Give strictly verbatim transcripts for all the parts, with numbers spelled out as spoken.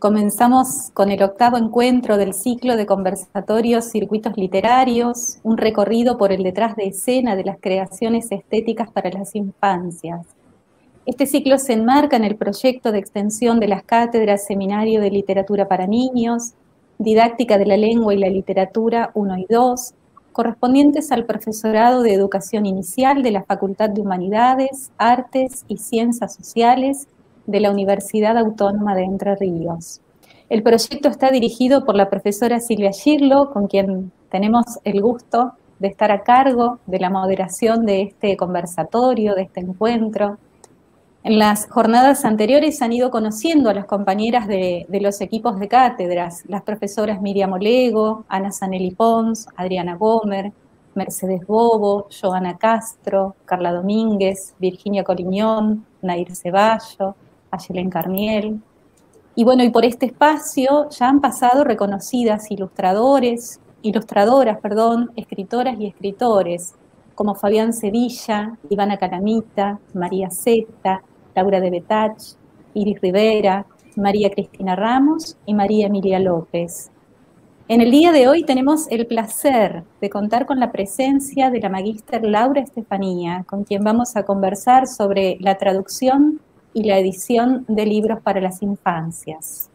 Comenzamos con el octavo encuentro del ciclo de conversatorios Circuitos Literarios, un recorrido por el detrás de escena de las creaciones estéticas para las infancias. Este ciclo se enmarca en el proyecto de extensión de las cátedras Seminario de Literatura para Niños, Didáctica de la Lengua y la Literatura uno y dos, correspondientes al profesorado de Educación Inicial de la Facultad de Humanidades, Artes y Ciencias Sociales de la Universidad Autónoma de Entre Ríos. El proyecto está dirigido por la profesora Silvia Girlo, con quien tenemos el gusto de estar a cargo de la moderación de este conversatorio, de este encuentro. En las jornadas anteriores han ido conociendo a las compañeras de, de los equipos de cátedras, las profesoras Miriam Olego, Ana Zanelli Pons, Adriana Gomer, Mercedes Bobo, Joana Castro, Carla Domínguez, Virginia Coliñón, Nair Ceballo, Ayelen Carniel. Y bueno, y por este espacio ya han pasado reconocidas ilustradores, ilustradoras, perdón, escritoras y escritores, como Fabián Sevilla, Ivana Calamita, María Zeta, Laura de Betach, Iris Rivera, María Cristina Ramos y María Emilia López. En el día de hoy tenemos el placer de contar con la presencia de la magíster Laura Estefanía, con quien vamos a conversar sobre la traducción y la edición de libros para las infancias.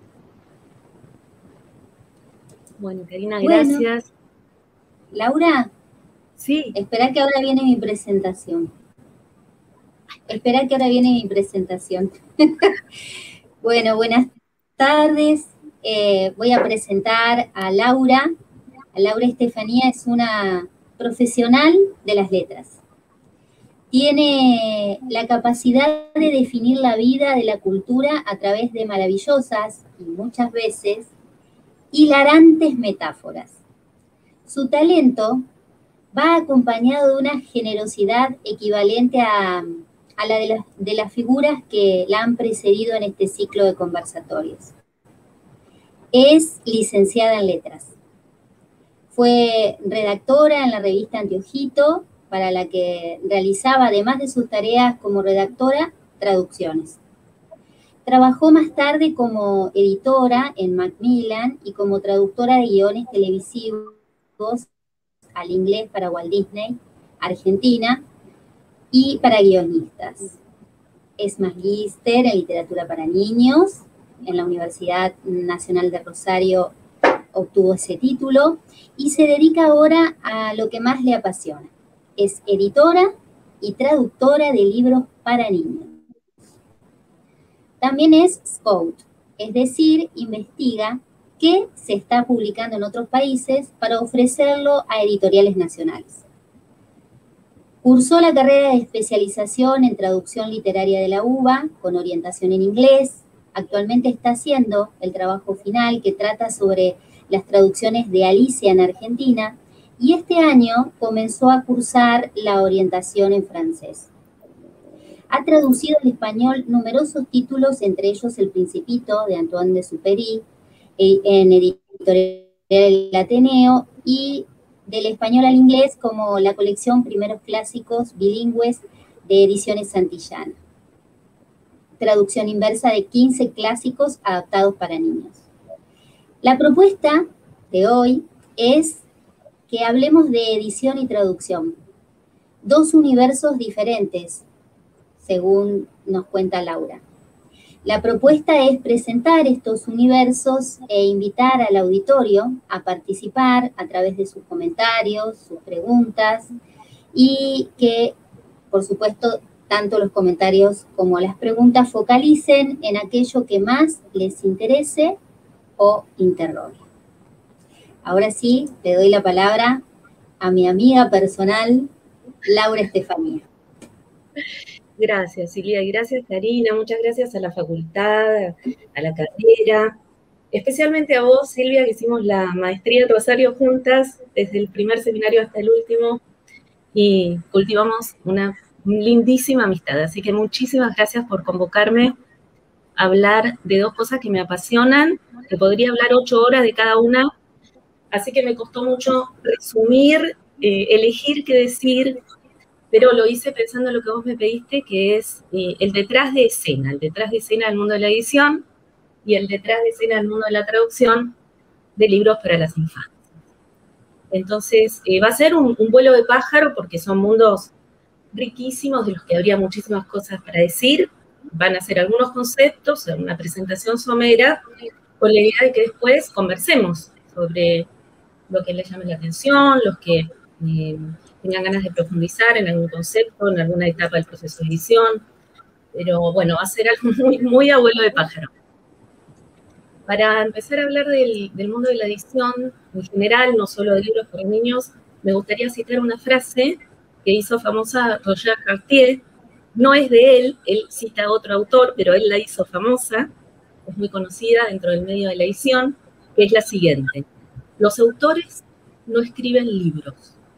Bueno, Karina, gracias. Bueno, Laura, sí. Espera que ahora viene mi presentación. Espera que ahora viene mi presentación. Bueno, buenas tardes. Eh, voy a presentar a Laura. A Laura Estefanía es una profesional de las letras. Tiene la capacidad de definir la vida de la cultura a través de maravillosas y muchas veces hilarantes metáforas. Su talento va acompañado de una generosidad equivalente a, a la de, la de las figuras que la han precedido en este ciclo de conversatorios. Es licenciada en letras. Fue redactora en la revista Anteojito, para la que realizaba, además de sus tareas como redactora, traducciones. Trabajó más tarde como editora en Macmillan y como traductora de guiones televisivos al inglés para Walt Disney, Argentina, y para guionistas. Es magíster en literatura para niños, en la Universidad Nacional de Rosario obtuvo ese título, y se dedica ahora a lo que más le apasiona. Es editora y traductora de libros para niños. También es scout, es decir, investiga qué se está publicando en otros países para ofrecerlo a editoriales nacionales. Cursó la carrera de especialización en traducción literaria de la UBA con orientación en inglés. Actualmente está haciendo el trabajo final que trata sobre las traducciones de Alicia en Argentina, y este año comenzó a cursar la orientación en francés. Ha traducido al español numerosos títulos, entre ellos El Principito, de Antoine de Supéry, en Editorial El Ateneo, y del español al inglés como la colección Primeros Clásicos Bilingües de Ediciones Santillana. Traducción inversa de quince clásicos adaptados para niños. La propuesta de hoy es que hablemos de edición y traducción. Dos universos diferentes, según nos cuenta Laura. La propuesta es presentar estos universos e invitar al auditorio a participar a través de sus comentarios, sus preguntas, y que, por supuesto, tanto los comentarios como las preguntas focalicen en aquello que más les interese o interrogue. Ahora sí, le doy la palabra a mi amiga personal, Laura Estefanía. Gracias, Silvia, y gracias, Karina, muchas gracias a la facultad, a la carrera, especialmente a vos, Silvia, que hicimos la maestría en Rosario juntas, desde el primer seminario hasta el último, y cultivamos una lindísima amistad, así que muchísimas gracias por convocarme a hablar de dos cosas que me apasionan, que podría hablar ocho horas de cada una, así que me costó mucho resumir, eh, elegir qué decir, pero lo hice pensando en lo que vos me pediste, que es eh, el detrás de escena, el detrás de escena del mundo de la edición. y el detrás de escena del mundo de la traducción de libros para las infancias. Entonces, eh, va a ser un, un vuelo de pájaro porque son mundos riquísimos de los que habría muchísimas cosas para decir. Van a ser algunos conceptos, una presentación somera, con la idea de que después conversemos sobre lo que les llame la atención, los que eh, tengan ganas de profundizar en algún concepto, en alguna etapa del proceso de edición. Pero bueno, va a ser algo muy, muy abuelo de pájaro. Para empezar a hablar del, del mundo de la edición en general, no solo de libros para niños, me gustaría citar una frase que hizo famosa Roger Cartier. No es de él, él cita a otro autor, pero él la hizo famosa, es muy conocida dentro del medio de la edición, que es la siguiente: los autores no escriben libros.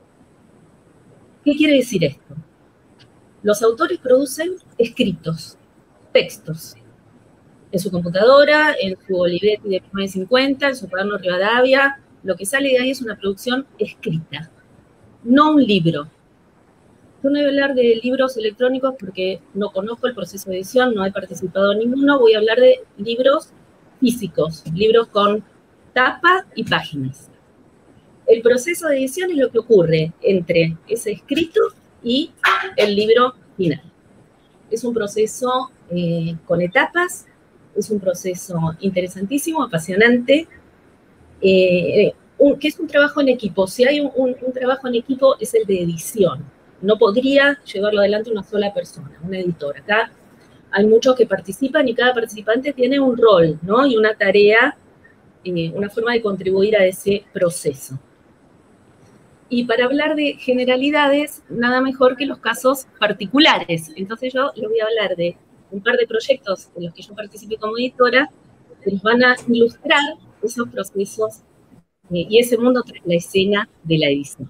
¿Qué quiere decir esto? Los autores producen escritos, textos, en su computadora, en su Olivetti de mil novecientos cincuenta, en su cuaderno Rivadavia. Lo que sale de ahí es una producción escrita, no un libro. Yo no voy a hablar de libros electrónicos porque no conozco el proceso de edición, no he participado en ninguno. Voy a hablar de libros físicos, libros con tapa y páginas. El proceso de edición es lo que ocurre entre ese escrito y el libro final. Es un proceso eh, con etapas, es un proceso interesantísimo, apasionante, eh, un, que es un trabajo en equipo. Si hay un, un, un trabajo en equipo es el de edición. No podría llevarlo adelante una sola persona, una editora. Acá hay muchos que participan y cada participante tiene un rol, ¿no? Y una tarea, eh, una forma de contribuir a ese proceso. Y para hablar de generalidades, nada mejor que los casos particulares. Entonces yo les voy a hablar de un par de proyectos en los que yo participé como editora, que nos van a ilustrar esos procesos eh, y ese mundo tras la escena de la edición.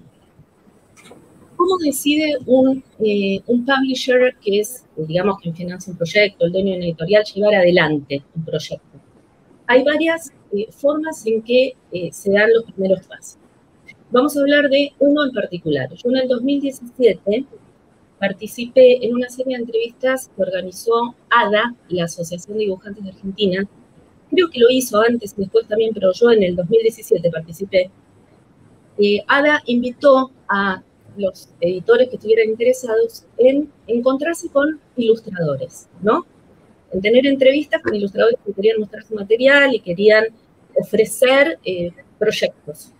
¿Cómo decide un, eh, un publisher, que es, digamos, quien financia un proyecto, el dueño de una editorial, llevar adelante un proyecto? Hay varias eh, formas en que eh, se dan los primeros pasos. Vamos a hablar de uno en particular. Yo en el dos mil diecisiete participé en una serie de entrevistas que organizó A D A, la Asociación de Dibujantes de Argentina. Creo que lo hizo antes y después también, pero yo en el dos mil diecisiete participé. Eh, A D A invitó a los editores que estuvieran interesados en encontrarse con ilustradores, ¿no? En tener entrevistas con ilustradores que querían mostrar su material y querían ofrecer eh, proyectos.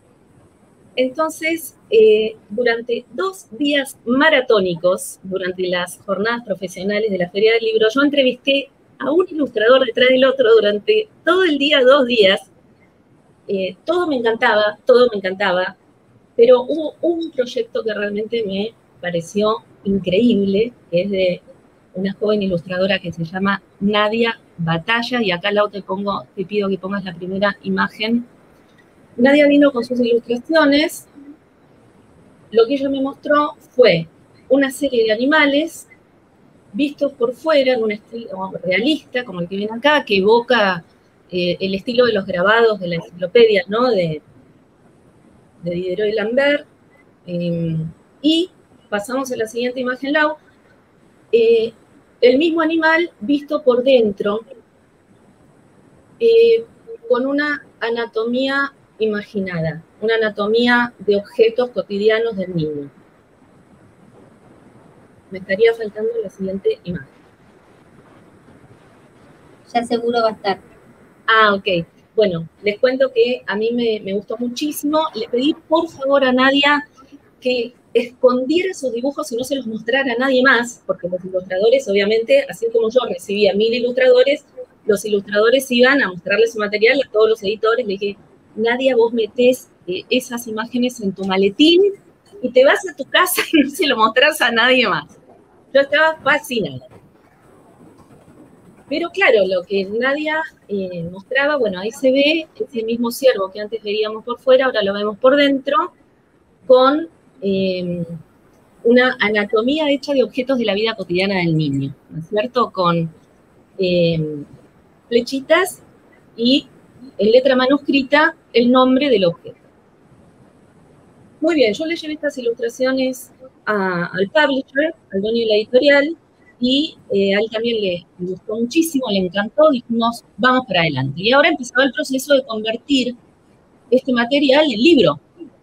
Entonces, eh, durante dos días maratónicos, durante las jornadas profesionales de la Feria del Libro, yo entrevisté a un ilustrador detrás del otro durante todo el día, dos días. Eh, todo me encantaba, todo me encantaba, pero hubo un proyecto que realmente me pareció increíble, que es de una joven ilustradora que se llama Nadia Batalla, y acá al lado te, pongo, te pido que pongas la primera imagen. Nadia vino con sus ilustraciones. Lo que ella me mostró fue una serie de animales vistos por fuera en un estilo realista, como el que viene acá, que evoca eh, el estilo de los grabados de la enciclopedia, ¿no? De, de Diderot y Lambert. Eh, y pasamos a la siguiente imagen, Lau. Eh, el mismo animal visto por dentro, eh, con una anatomía imaginada, una anatomía de objetos cotidianos del niño. Me estaría faltando la siguiente imagen. Ya seguro va a estar. Ah, ok. Bueno, les cuento que a mí me, me gustó muchísimo. Le pedí por favor a Nadia que escondiera sus dibujos y no se los mostrara a nadie más, porque los ilustradores, obviamente, así como yo recibía mil ilustradores, los ilustradores iban a mostrarle su material a todos los editores. Le dije, Nadia, vos metés eh, esas imágenes en tu maletín y te vas a tu casa y no se lo mostrás a nadie más. Yo estaba fascinada. Pero claro, lo que Nadia eh, mostraba, bueno, ahí se ve ese mismo ciervo que antes veíamos por fuera, ahora lo vemos por dentro, con eh, una anatomía hecha de objetos de la vida cotidiana del niño, ¿no es cierto? Con eh, flechitas y en letra manuscrita el nombre del objeto. Muy bien, yo le llevé estas ilustraciones a, al publisher, al dueño de la editorial, y eh, a él también le, le gustó muchísimo, le encantó, dijimos, vamos para adelante. Y ahora empezaba el proceso de convertir este material en libro.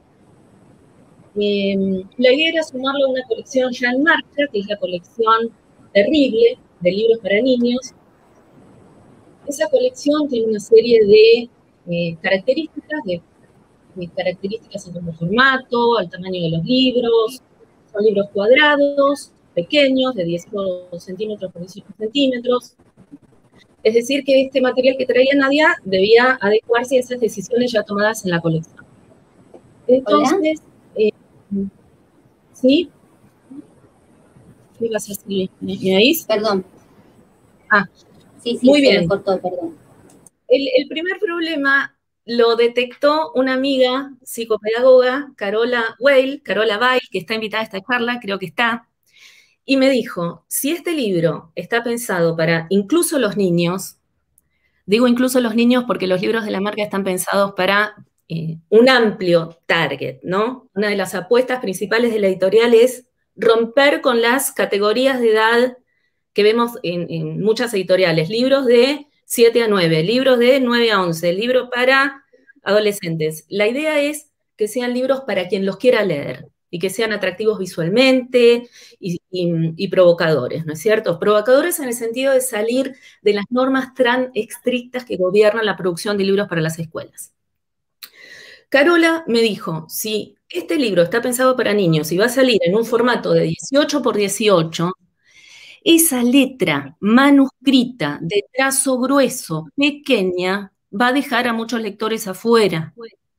Eh, la idea era sumarlo a una colección ya en marcha, que es la colección Terrible, de libros para niños. Esa colección tiene una serie de eh, características, de, de características en el formato, al tamaño de los libros. Son libros cuadrados, pequeños, de dieciocho centímetros por dieciocho centímetros. Es decir, que este material que traía Nadia debía adecuarse a esas decisiones ya tomadas en la colección. Entonces, eh, ¿sí? ¿Qué ibas a decir? ¿Me oís? Perdón. Ah, sí, sí, muy se bien. me cortó, perdón. El, el primer problema lo detectó una amiga psicopedagoga, Carola Weil, Carola Weil, que está invitada a esta charla, creo que está, y me dijo, si este libro está pensado para incluso los niños, digo incluso los niños porque los libros de la marca están pensados para eh, un amplio target, ¿no? Una de las apuestas principales de la editorial es romper con las categorías de edad que vemos en, en muchas editoriales, libros de siete a nueve, libros de nueve a once, libros para adolescentes. La idea es que sean libros para quien los quiera leer y que sean atractivos visualmente y, y, y provocadores, ¿no es cierto? Provocadores en el sentido de salir de las normas tan estrictas que gobiernan la producción de libros para las escuelas. Carola me dijo, si este libro está pensado para niños y va a salir en un formato de dieciocho por dieciocho, esa letra manuscrita de trazo grueso, pequeña, va a dejar a muchos lectores afuera.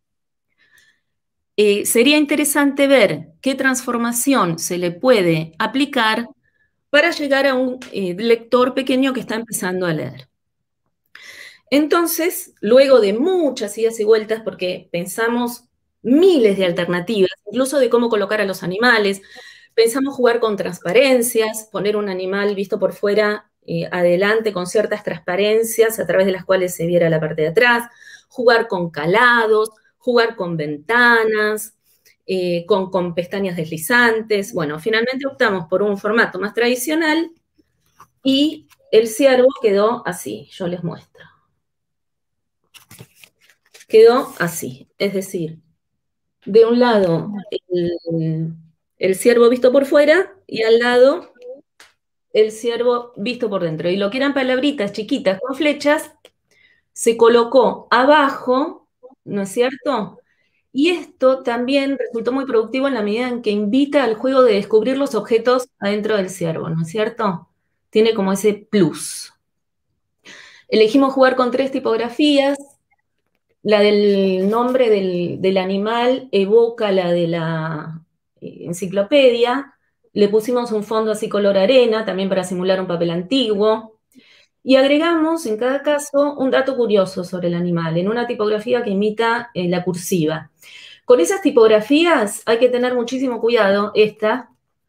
Eh, sería interesante ver qué transformación se le puede aplicar para llegar a un eh, lector pequeño que está empezando a leer. Entonces, luego de muchas idas y vueltas, porque pensamos miles de alternativas, incluso de cómo colocar a los animales, pensamos jugar con transparencias, poner un animal visto por fuera eh, adelante con ciertas transparencias a través de las cuales se viera la parte de atrás, jugar con calados, jugar con ventanas, eh, con, con pestañas deslizantes. Bueno, finalmente optamos por un formato más tradicional y el ciervo quedó así, yo les muestro. Quedó así, es decir, de un lado el, el ciervo visto por fuera y al lado el ciervo visto por dentro. Y lo que eran palabritas chiquitas con flechas, se colocó abajo, ¿no es cierto? Y esto también resultó muy productivo en la medida en que invita al juego de descubrir los objetos adentro del ciervo, ¿no es cierto? Tiene como ese plus. Elegimos jugar con tres tipografías. La del nombre del, del animal evoca la de la enciclopedia. Le pusimos un fondo así color arena, también para simular un papel antiguo. Y agregamos en cada caso un dato curioso sobre el animal, en una tipografía que imita eh, la cursiva. Con esas tipografías hay que tener muchísimo cuidado, esta,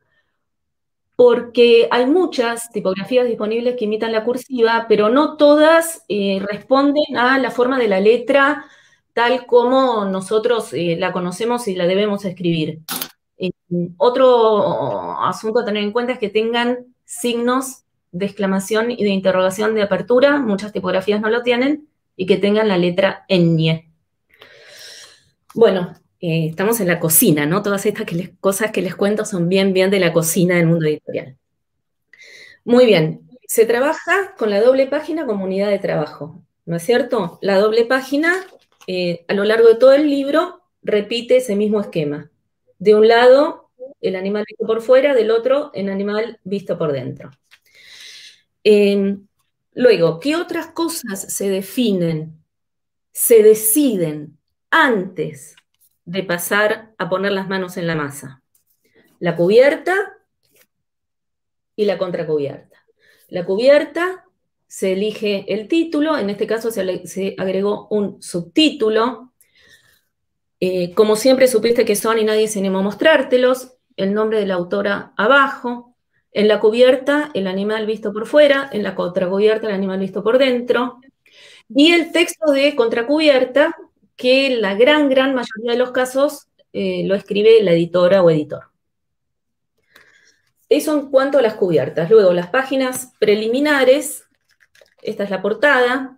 porque hay muchas tipografías disponibles que imitan la cursiva, pero no todas eh, responden a la forma de la letra tal como nosotros eh, la conocemos y la debemos escribir. Eh, otro asunto a tener en cuenta es que tengan signos de exclamación y de interrogación de apertura, muchas tipografías no lo tienen, y que tengan la letra ñ. Bueno, eh, estamos en la cocina, ¿no? Todas estas que les, cosas que les cuento son bien, bien de la cocina del mundo editorial. Muy bien, se trabaja con la doble página como unidad de trabajo, ¿no es cierto? La doble página, eh, a lo largo de todo el libro, repite ese mismo esquema. De un lado, el animal visto por fuera, del otro, el animal visto por dentro. Eh, luego, ¿qué otras cosas se definen, se deciden antes de pasar a poner las manos en la masa? La cubierta y la contracubierta. La cubierta, se elige el título, en este caso se, se agregó un subtítulo. Eh, como siempre supiste que son y nadie se animó a mostrártelos, el nombre de la autora abajo. En la cubierta, el animal visto por fuera, en la contracubierta, el animal visto por dentro. Y el texto de contracubierta, que en la gran, gran mayoría de los casos eh, lo escribe la editora o editor. eso en cuanto a las cubiertas. Luego, las páginas preliminares, esta es la portada,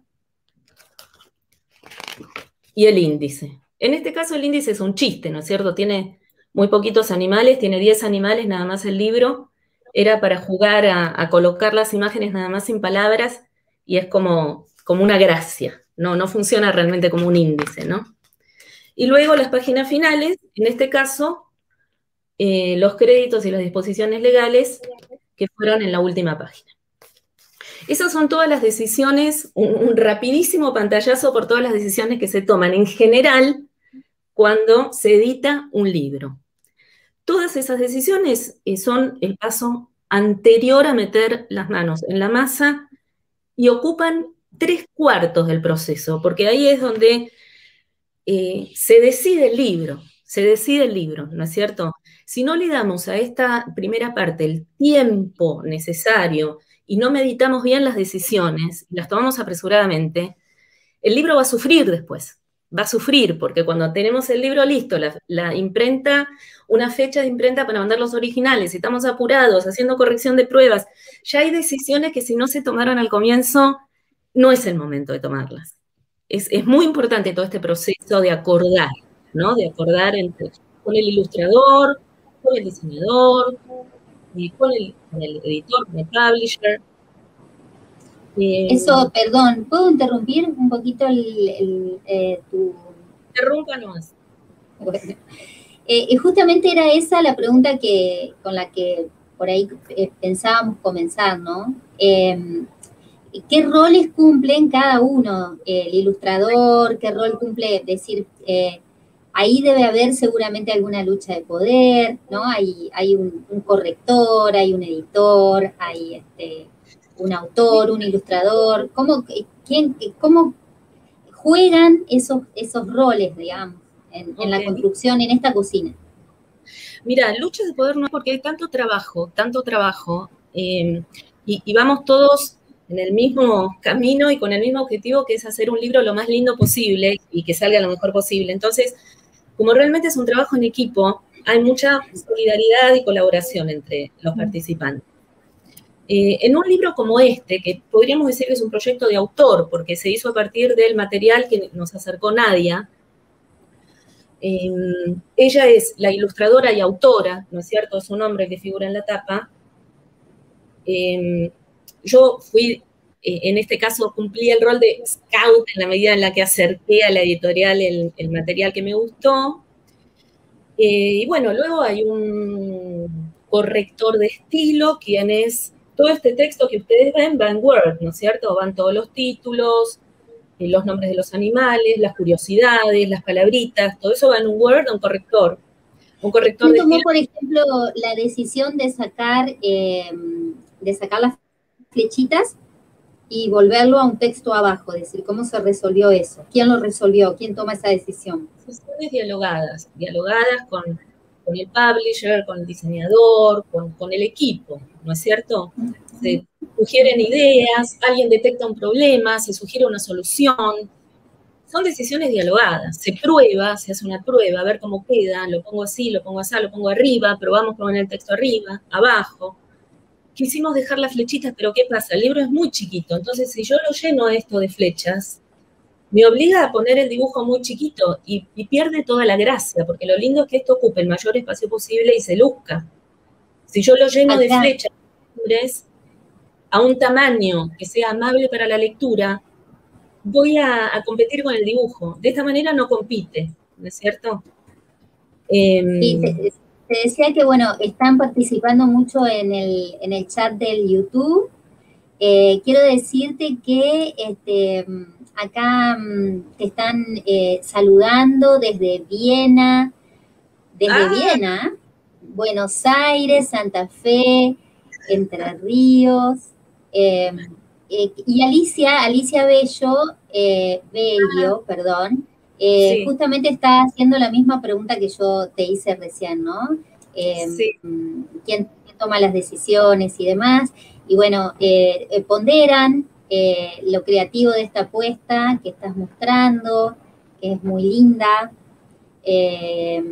y el índice. En este caso el índice es un chiste, ¿no es cierto? Tiene muy poquitos animales, tiene diez animales nada más el libro, era para jugar a, a colocar las imágenes nada más sin palabras, y es como, como una gracia, no, no funciona realmente como un índice, ¿no? Y luego las páginas finales, en este caso, eh, los créditos y las disposiciones legales que fueron en la última página. Esas son todas las decisiones, un, un rapidísimo pantallazo por todas las decisiones que se toman en general cuando se edita un libro. Todas esas decisiones eh, son el paso anterior a meter las manos en la masa y ocupan tres cuartos del proceso, porque ahí es donde eh, se decide el libro, se decide el libro, ¿no es cierto? Si no le damos a esta primera parte el tiempo necesario y no meditamos bien las decisiones, las tomamos apresuradamente, el libro va a sufrir después, va a sufrir, porque cuando tenemos el libro listo, la, la imprenta, una fecha de imprenta para mandar los originales, estamos apurados, haciendo corrección de pruebas, ya hay decisiones que si no se tomaron al comienzo, no es el momento de tomarlas. Es, es muy importante todo este proceso de acordar, ¿no? De acordar entre, con el ilustrador, con el diseñador, y con, el, con el editor, con el publisher. Eh, Eso, perdón, ¿puedo interrumpir un poquito el, el, eh, tu... Interrumpa nomás. Bueno, eh, y justamente era esa la pregunta que, con la que por ahí eh, pensábamos comenzar, ¿no? Eh, ¿Qué roles cumplen cada uno? El ilustrador, ¿qué rol cumple? Es decir, eh, ahí debe haber seguramente alguna lucha de poder, ¿no? Hay, hay un, un corrector, hay un editor, hay este, un autor, un ilustrador. ¿Cómo, quién, cómo juegan esos, esos roles, digamos, en, okay. en la construcción, en esta cocina? Mira, lucha de poder no es porque hay tanto trabajo, tanto trabajo, eh, y, y vamos todos en el mismo camino y con el mismo objetivo, que es hacer un libro lo más lindo posible y que salga lo mejor posible. Entonces, como realmente es un trabajo en equipo, hay mucha solidaridad y colaboración entre los participantes. Eh, en un libro como este, que podríamos decir que es un proyecto de autor, porque se hizo a partir del material que nos acercó Nadia, eh, ella es la ilustradora y autora, ¿no es cierto? Es su nombre que figura en la tapa. Eh, yo fui, eh, en este caso, cumplí el rol de scout en la medida en la que acerqué a la editorial el, el material que me gustó. Eh, y bueno, luego hay un corrector de estilo, quien es todo este texto que ustedes ven va en Word, ¿no es cierto? Van todos los títulos, eh, los nombres de los animales, las curiosidades, las palabritas, todo eso va en un Word, un corrector. Un corrector ¿Quién tomó, por ejemplo, la decisión de sacar, eh, de sacar las flechitas y volverlo a un texto abajo? Es decir, ¿cómo se resolvió eso? ¿Quién lo resolvió? ¿Quién toma esa decisión? Decisiones dialogadas, dialogadas con, con el publisher, con el diseñador, con, con el equipo, ¿no es cierto? Se sugieren ideas, alguien detecta un problema, se sugiere una solución. Son decisiones dialogadas, se prueba, se hace una prueba, a ver cómo queda, lo pongo así, lo pongo así, lo pongo arriba, probamos con el texto arriba, abajo. Quisimos dejar las flechitas, pero ¿qué pasa? El libro es muy chiquito, entonces si yo lo lleno esto de flechas, me obliga a poner el dibujo muy chiquito y, y pierde toda la gracia, porque lo lindo es que esto ocupe el mayor espacio posible y se luzca. Si yo lo lleno de flechas a un tamaño que sea amable para la lectura, voy a, a competir con el dibujo. De esta manera no compite, ¿no es cierto? Eh, sí, te, te decía que, bueno, están participando mucho en el, en el chat del YouTube. Eh, quiero decirte que este, acá te están eh, saludando desde Viena, desde ah. Viena, Buenos Aires, Santa Fe, Entre Ríos, eh, eh, y Alicia, Alicia Bello, eh, Bello, ah. perdón, eh, sí. justamente está haciendo la misma pregunta que yo te hice recién, ¿no? Eh, sí. ¿quién, ¿Quién toma las decisiones y demás? Y bueno, eh, eh, ponderan eh, lo creativo de esta apuesta que estás mostrando, que es muy linda. Eh,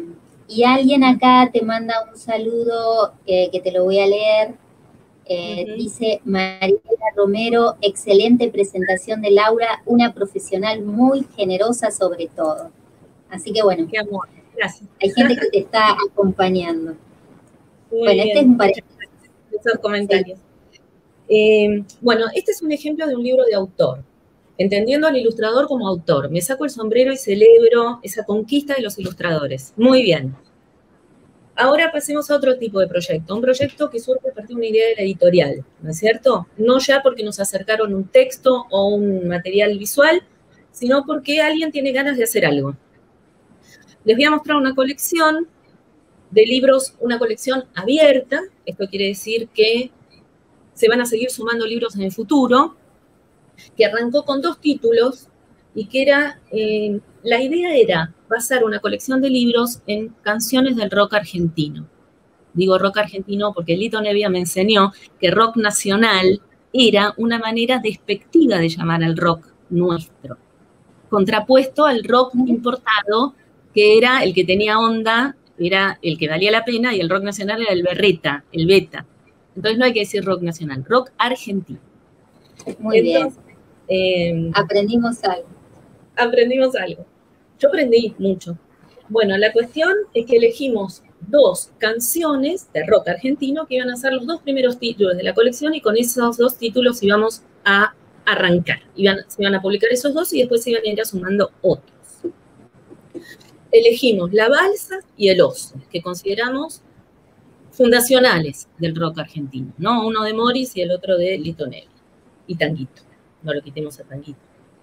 Y alguien acá te manda un saludo eh, que te lo voy a leer. Eh, uh-huh. Dice María Romero, excelente presentación de Laura, una profesional muy generosa sobre todo. Así que bueno, qué amor, gracias. Hay gente que te está acompañando. Muy bueno, bien. Este es un paréntesis. Esos comentarios. Sí. Eh, bueno, este es un ejemplo de un libro de autor. Entendiendo al ilustrador como autor. Me saco el sombrero y celebro esa conquista de los ilustradores. Muy bien. Ahora pasemos a otro tipo de proyecto. Un proyecto que surge a partir de una idea de la editorial, ¿no es cierto? No ya porque nos acercaron un texto o un material visual, sino porque alguien tiene ganas de hacer algo. Les voy a mostrar una colección de libros, una colección abierta. Esto quiere decir que se van a seguir sumando libros en el futuro, que arrancó con dos títulos y que era, eh, la idea era basar una colección de libros en canciones del rock argentino. Digo rock argentino porque Lito Nebbia me enseñó que rock nacional era una manera despectiva de llamar al rock nuestro, contrapuesto al rock importado, que era el que tenía onda, era el que valía la pena, y el rock nacional era el berreta, el beta. Entonces no hay que decir rock nacional, rock argentino. Muy Entonces, bien. Eh, aprendimos algo. Aprendimos algo. Yo aprendí mucho. Bueno, la cuestión es que elegimos dos canciones de rock argentino que iban a ser los dos primeros títulos de la colección, y con esos dos títulos íbamos a arrancar. Iban, se iban a publicar esos dos y después se iban a ir sumando otros. Elegimos La Balsa y El Oso, que consideramos fundacionales del rock argentino, ¿no? Uno de Morris y el otro de Lito Nebbia. Y Tanguito, no lo quitemos a Tanguito.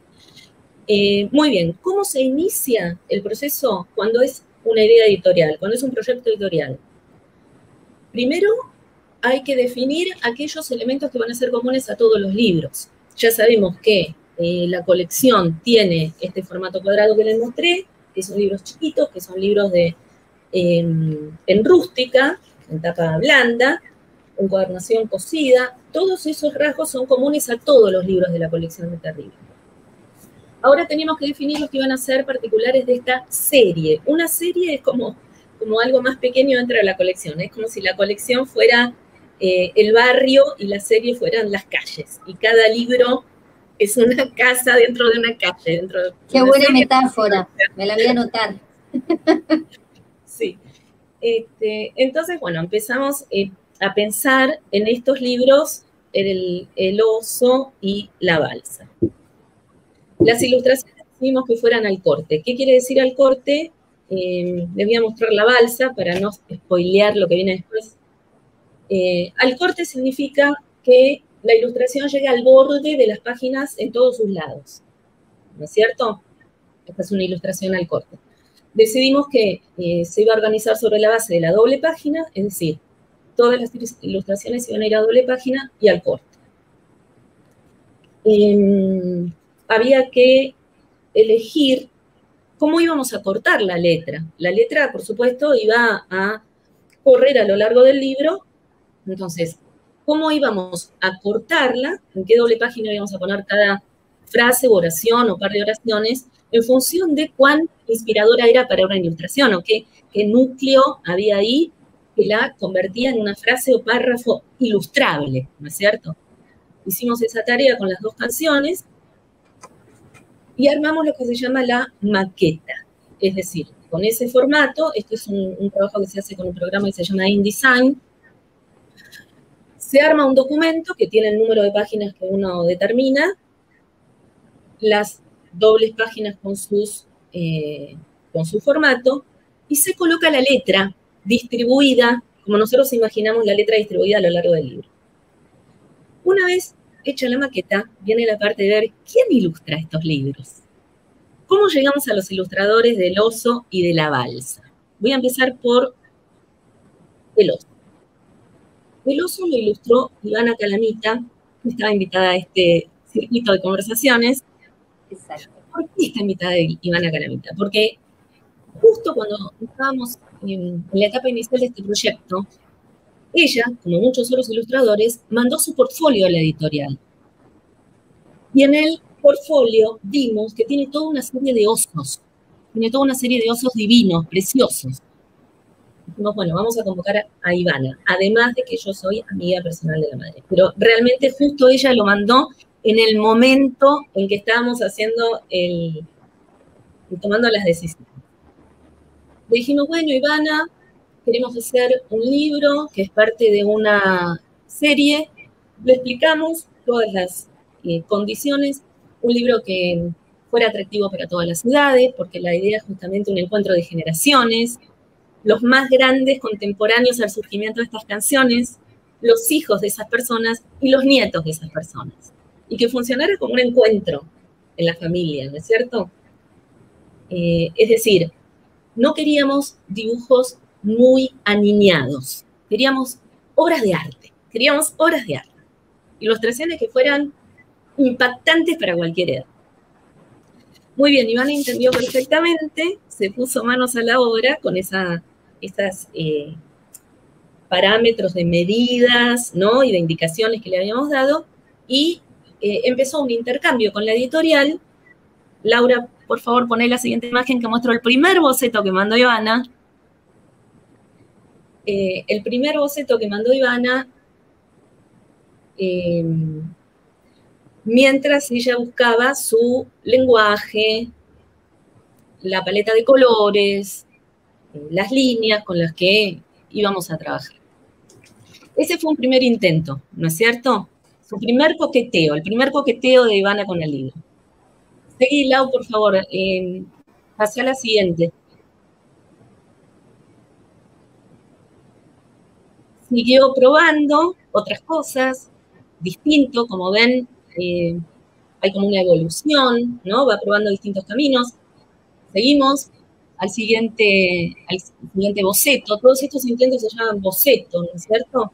Eh, muy bien, ¿cómo se inicia el proceso cuando es una idea editorial, cuando es un proyecto editorial? Primero hay que definir aquellos elementos que van a ser comunes a todos los libros. Ya sabemos que eh, la colección tiene este formato cuadrado que les mostré, que son libros chiquitos, que son libros de, eh, en rústica, en tapa blanda, encuadernación cosida. Todos esos rasgos son comunes a todos los libros de la colección de Terrible. Ahora tenemos que definir los que van a ser particulares de esta serie. Una serie es como, como algo más pequeño dentro de la colección. Es como si la colección fuera eh, el barrio y la serie fueran las calles. Y cada libro es una casa dentro de una calle. Dentro de Qué buena serie. Metáfora, me la voy a anotar. Sí. Este, entonces, bueno, empezamos eh, a pensar en estos libros, el, el Oso y La Balsa. Las ilustraciones decidimos que fueran al corte. ¿Qué quiere decir al corte? Eh, les voy a mostrar La Balsa para no spoilear lo que viene después. Eh, al corte significa que la ilustración llega al borde de las páginas en todos sus lados. ¿No es cierto? Esta es una ilustración al corte. Decidimos que eh, se iba a organizar sobre la base de la doble página, es decir, todas las ilustraciones iban a ir a doble página y al corte. Eh, había que elegir cómo íbamos a cortar la letra. La letra, por supuesto, iba a correr a lo largo del libro. Entonces, ¿cómo íbamos a cortarla? ¿En qué doble página íbamos a poner cada frase, oración o par de oraciones? En función de cuán inspiradora era para una ilustración, o qué, qué núcleo había ahí que la convertía en una frase o párrafo ilustrable, ¿no es cierto? Hicimos esa tarea con las dos canciones y armamos lo que se llama la maqueta. Es decir, con ese formato, esto es un, un trabajo que se hace con un programa que se llama InDesign, se arma un documento que tiene el número de páginas que uno determina, las dobles páginas con, sus, eh, con su formato, y se coloca la letra distribuida, como nosotros imaginamos la letra distribuida a lo largo del libro. Una vez hecha la maqueta, viene la parte de ver quién ilustra estos libros. ¿Cómo llegamos a los ilustradores del Oso y de La Balsa? Voy a empezar por el Oso. El Oso lo ilustró Ivana Calamita, que estaba invitada a este circuito de conversaciones. Exacto. ¿Por qué está invitada Ivana Calamita? Porque justo cuando estábamos en la etapa inicial de este proyecto, ella, como muchos otros ilustradores, mandó su portfolio a la editorial. Y en el portfolio vimos que tiene toda una serie de osos. Tiene toda una serie de osos divinos, preciosos. dijimos, bueno, vamos a convocar a, a Ivana, además de que yo soy amiga personal de la madre. Pero realmente justo ella lo mandó en el momento en que estábamos haciendo el, tomando las decisiones. Le dijimos, bueno, Ivana, queremos hacer un libro que es parte de una serie, le explicamos todas las eh, condiciones, un libro que fuera atractivo para todas las ciudades, porque la idea es justamente un encuentro de generaciones, los más grandes contemporáneos al surgimiento de estas canciones, los hijos de esas personas y los nietos de esas personas, y que funcionara como un encuentro en la familia, ¿no es cierto? Eh, es decir, no queríamos dibujos muy aniñados, queríamos obras de arte, queríamos obras de arte, ilustraciones que fueran impactantes para cualquier edad. Muy bien, Ivana entendió perfectamente, se puso manos a la obra con esa, esas eh, parámetros de medidas, ¿no? Y de indicaciones que le habíamos dado, y eh, empezó un intercambio con la editorial. Laura, por favor, poné la siguiente imagen que muestro el primer boceto que mandó Ivana. Eh, el primer boceto que mandó Ivana, eh, mientras ella buscaba su lenguaje, la paleta de colores, eh, las líneas con las que íbamos a trabajar. Ese fue un primer intento, ¿no es cierto? Su primer coqueteo, el primer coqueteo de Ivana con el libro. Seguí, Lau, por favor, eh, hacia la siguiente. Siguió probando otras cosas, distinto, como ven, eh, hay como una evolución, ¿no? Va probando distintos caminos. Seguimos al siguiente, al siguiente boceto. Todos estos intentos se llaman boceto, ¿no es cierto?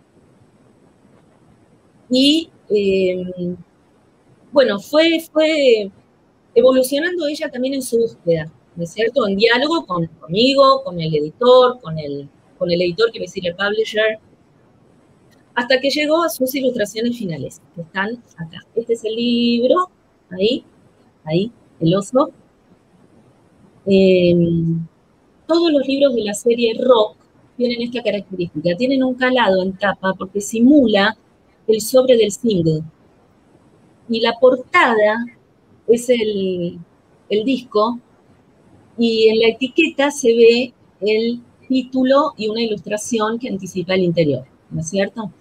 Y, eh, bueno, fue, fue evolucionando ella también en su búsqueda, ¿no es cierto? En diálogo con, conmigo, con el editor, con el, con el editor que va a decir el publisher, hasta que llegó a sus ilustraciones finales, que están acá. Este es el libro, ahí, ahí, el oso. Eh, todos los libros de la serie Rock tienen esta característica, tienen un calado en tapa porque simula el sobre del single. Y la portada es el, el disco, y en la etiqueta se ve el título y una ilustración que anticipa el interior, ¿no es cierto?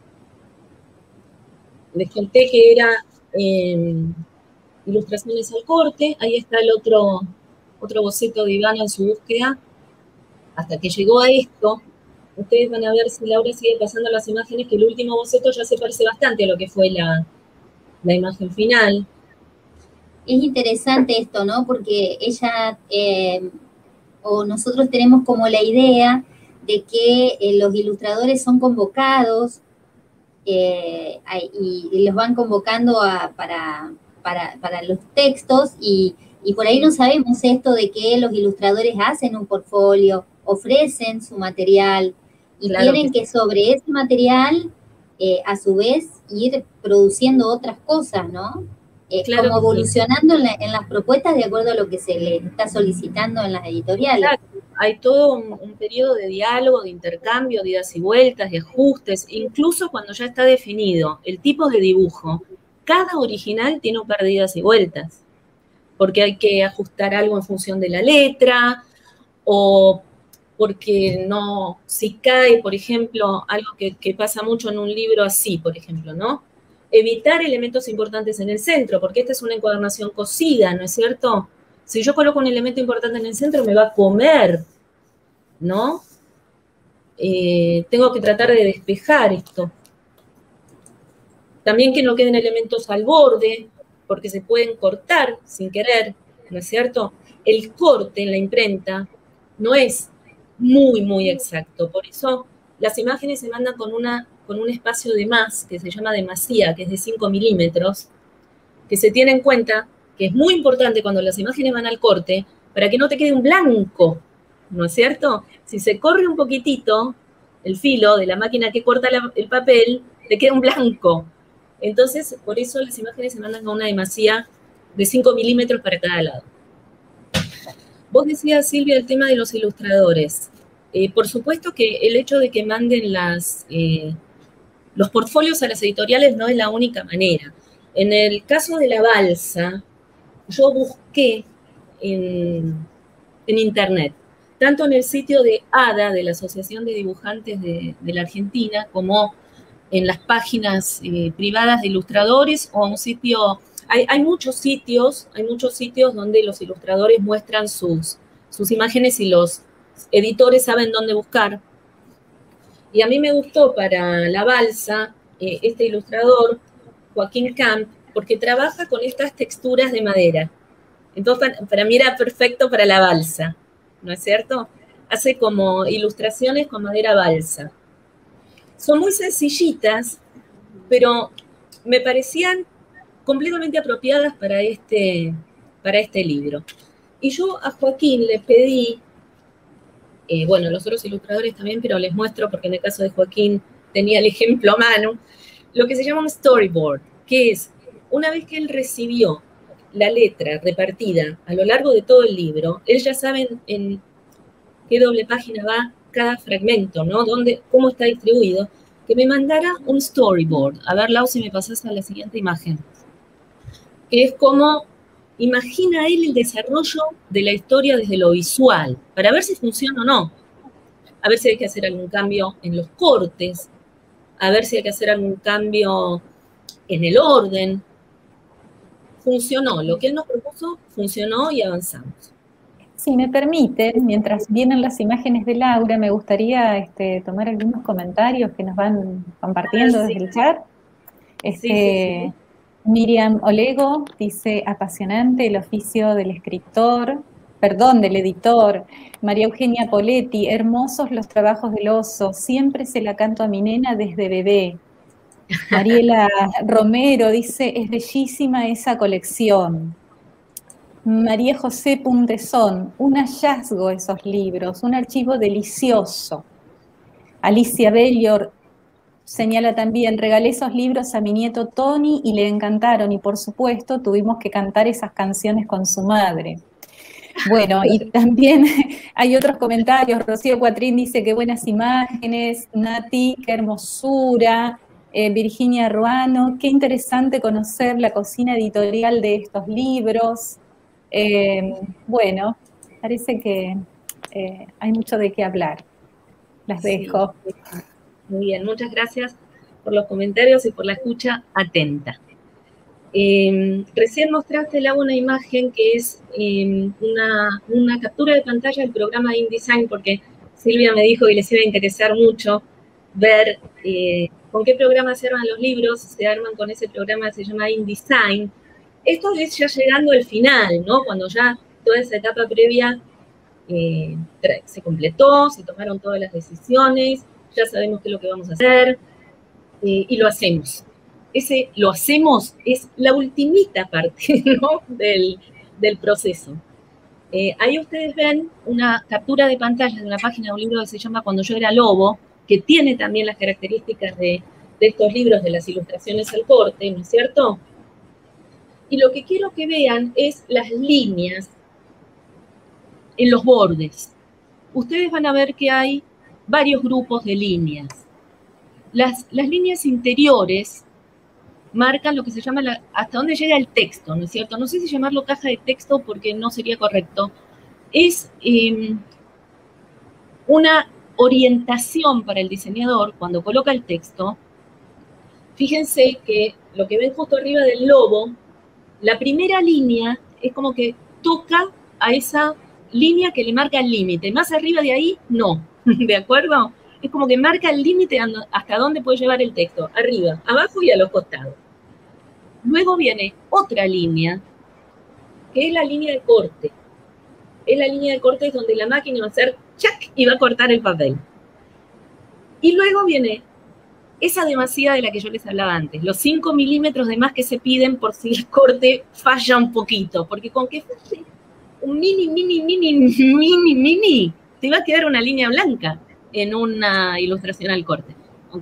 Les conté que era eh, ilustraciones al corte, ahí está el otro, otro boceto de Ivana en su búsqueda, hasta que llegó a esto. Ustedes van a ver si Laura sigue pasando las imágenes, que el último boceto ya se parece bastante a lo que fue la, la imagen final. Es interesante esto, ¿no? Porque ella, eh, o nosotros tenemos como la idea de que eh, los ilustradores son convocados eh, y, y los van convocando a, para, para, para los textos, y, y por ahí no sabemos esto de que los ilustradores hacen un portfolio, ofrecen su material, y claro, tienen que, que sobre ese material, eh, a su vez, ir produciendo otras cosas, ¿no? Eh, claro, como evolucionando en, la, en las propuestas de acuerdo a lo que se les está solicitando en las editoriales. Claro, hay todo un, un periodo de diálogo, de intercambio, de idas y vueltas, de ajustes, incluso cuando ya está definido el tipo de dibujo, cada original tiene un par de idas y vueltas, porque hay que ajustar algo en función de la letra, o porque no, si cae, por ejemplo, algo que, que pasa mucho en un libro así, por ejemplo, ¿no? Evitar elementos importantes en el centro, porque esta es una encuadernación cosida, ¿no es cierto? Si yo coloco un elemento importante en el centro, me va a comer, ¿no? Eh, tengo que tratar de despejar esto. También que no queden elementos al borde, porque se pueden cortar sin querer, ¿no es cierto? El corte en la imprenta no es muy, muy exacto, por eso las imágenes se mandan con una con un espacio de más, que se llama demasía, que es de cinco milímetros, que se tiene en cuenta que es muy importante cuando las imágenes van al corte, para que no te quede un blanco, ¿no es cierto? Si se corre un poquitito el filo de la máquina que corta la, el papel, te queda un blanco. Entonces, por eso las imágenes se mandan con una demasía de cinco milímetros para cada lado. Vos decías, Silvia, el tema de los ilustradores. Eh, por supuesto que el hecho de que manden las, eh, los portfolios a las editoriales no es la única manera. En el caso de La Balsa, yo busqué en, en internet, tanto en el sitio de A D A, de la Asociación de Dibujantes de, de la Argentina, como en las páginas eh, privadas de ilustradores, o un sitio, hay, hay muchos sitios, hay muchos sitios donde los ilustradores muestran sus, sus imágenes y los editores saben dónde buscar. Y a mí me gustó para La Balsa eh, este ilustrador, Joaquín Camp, porque trabaja con estas texturas de madera. Entonces, para mí era perfecto para La Balsa, ¿no es cierto? Hace como ilustraciones con madera balsa. Son muy sencillitas, pero me parecían completamente apropiadas para este, para este libro. Y yo a Joaquín le pedí, eh, bueno, los otros ilustradores también, pero les muestro, porque en el caso de Joaquín tenía el ejemplo a mano, lo que se llama un storyboard, que es, una vez que él recibió la letra repartida a lo largo de todo el libro, él ya sabe en, en qué doble página va cada fragmento, ¿no? Dónde, cómo está distribuido, que me mandara un storyboard. A ver, Lau, si me pasas a la siguiente imagen. Que es como, imagina él el desarrollo de la historia desde lo visual, para ver si funciona o no. A ver si hay que hacer algún cambio en los cortes, a ver si hay que hacer algún cambio en el orden. Funcionó, lo que él nos propuso funcionó y avanzamos. Si me permite, mientras vienen las imágenes de Laura, me gustaría este, tomar algunos comentarios que nos van compartiendo ah, sí. desde el chat. Este, sí, sí, sí. Miriam Olego dice, apasionante el oficio del escritor, perdón, del editor. María Eugenia Poletti, hermosos los trabajos del oso, siempre se la canto a mi nena desde bebé. Mariela Romero dice, es bellísima esa colección. María José Puntezón, un hallazgo esos libros, un archivo delicioso. Alicia Bellior señala también, regalé esos libros a mi nieto Tony y le encantaron, y por supuesto tuvimos que cantar esas canciones con su madre. Bueno, y también hay otros comentarios. Rocío Cuatrín dice que buenas imágenes, Nati, qué hermosura. Eh, Virginia Ruano, qué interesante conocer la cocina editorial de estos libros. Eh, bueno, parece que eh, hay mucho de qué hablar. Las dejo. Sí. Muy bien, muchas gracias por los comentarios y por la escucha atenta. Eh, recién mostraste, Lau, una imagen que es eh, una, una captura de pantalla del programa de InDesign, porque Silvia me dijo que les iba a interesar mucho ver eh, con qué programa se arman los libros. Se arman con ese programa que se llama InDesign. Esto es ya llegando al final, ¿no? Cuando ya toda esa etapa previa eh, se completó, se tomaron todas las decisiones, ya sabemos qué es lo que vamos a hacer, eh, y lo hacemos. Ese lo hacemos es la ultimita parte, ¿no? del, del proceso. Eh, ahí ustedes ven una captura de pantalla de una página de un libro que se llama Cuando yo era lobo, que tiene también las características de, de estos libros, de las ilustraciones al corte, ¿no es cierto? Y lo que quiero que vean es las líneas en los bordes. Ustedes van a ver que hay varios grupos de líneas. Las, las líneas interiores marcan lo que se llama la, hasta dónde llega el texto, ¿no es cierto? No sé si llamarlo caja de texto porque no sería correcto. Es eh, una orientación para el diseñador cuando coloca el texto. Fíjense que lo que ven justo arriba del lobo, la primera línea es como que toca a esa línea que le marca el límite. Más arriba de ahí, no. ¿De acuerdo? Es como que marca el límite hasta dónde puede llevar el texto. Arriba, abajo y a los costados. Luego viene otra línea, que es la línea de corte. Es la línea de corte donde la máquina va a hacer ¡chac! Y va a cortar el papel. Y luego viene esa demasía de la que yo les hablaba antes, los cinco milímetros de más que se piden por si el corte falla un poquito, porque con que falle un mini, mini, mini, mini, mini, te va a quedar una línea blanca en una ilustración al corte, ¿ok?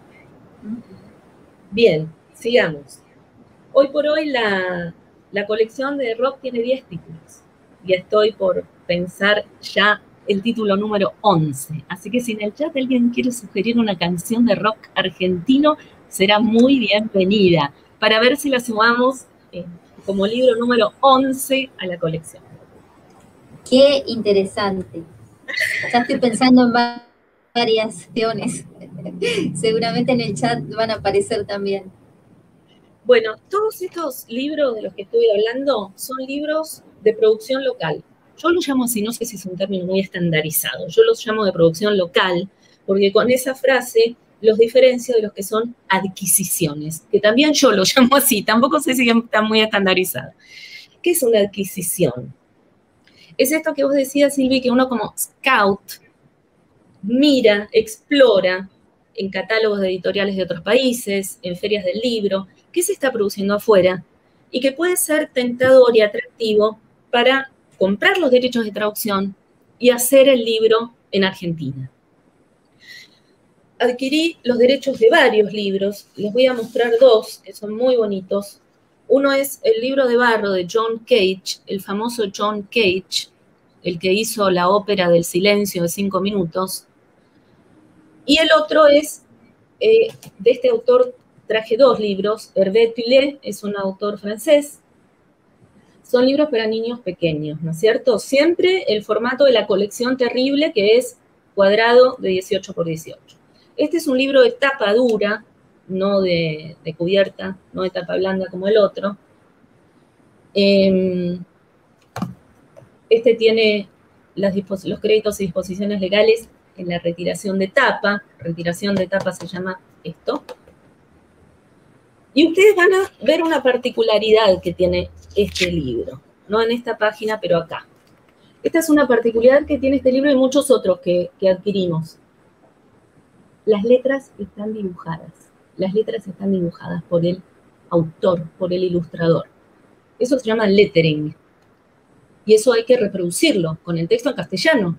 Bien, sigamos. Hoy por hoy la, la colección de Rock tiene diez títulos y estoy por pensar ya el título número once. Así que si en el chat alguien quiere sugerir una canción de rock argentino, será muy bienvenida, para ver si la sumamos eh, como libro número once a la colección. Qué interesante. Ya estoy pensando en variaciones. Seguramente en el chat van a aparecer también. Bueno, todos estos libros de los que estoy hablando son libros de producción local. Yo los llamo así, no sé si es un término muy estandarizado, yo los llamo de producción local, porque con esa frase los diferencio de los que son adquisiciones, que también yo los llamo así, tampoco sé si está muy estandarizado. ¿Qué es una adquisición? Es esto que vos decías, Silvi, que uno como scout mira, explora en catálogos de editoriales de otros países, en ferias del libro, qué se está produciendo afuera y que puede ser tentador y atractivo para comprar los derechos de traducción y hacer el libro en Argentina. Adquirí los derechos de varios libros, les voy a mostrar dos que son muy bonitos. Uno es el libro de barro de John Cage, el famoso John Cage, el que hizo la ópera del silencio de cinco minutos. Y el otro es, eh, de este autor traje dos libros, Hervé Tullet, es un autor francés. Son libros para niños pequeños, ¿no es cierto? Siempre el formato de la colección terrible, que es cuadrado de dieciocho por dieciocho. Este es un libro de tapa dura, no de, de cubierta, no de tapa blanda como el otro. Eh, este tiene las los créditos y disposiciones legales en la retiración de tapa. Retiración de tapa se llama esto. Y ustedes van a ver una particularidad que tiene este libro. No en esta página, pero acá. Esta es una particularidad que tiene este libro y muchos otros que, que adquirimos. Las letras están dibujadas. Las letras están dibujadas por el autor, por el ilustrador. Eso se llama lettering. Y eso hay que reproducirlo con el texto en castellano.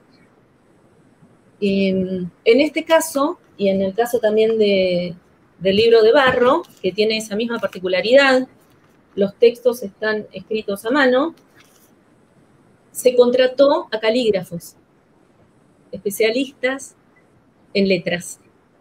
En este caso, y en el caso también de, del libro de barro, que tiene esa misma particularidad, los textos están escritos a mano, se contrató a calígrafos, especialistas en letras.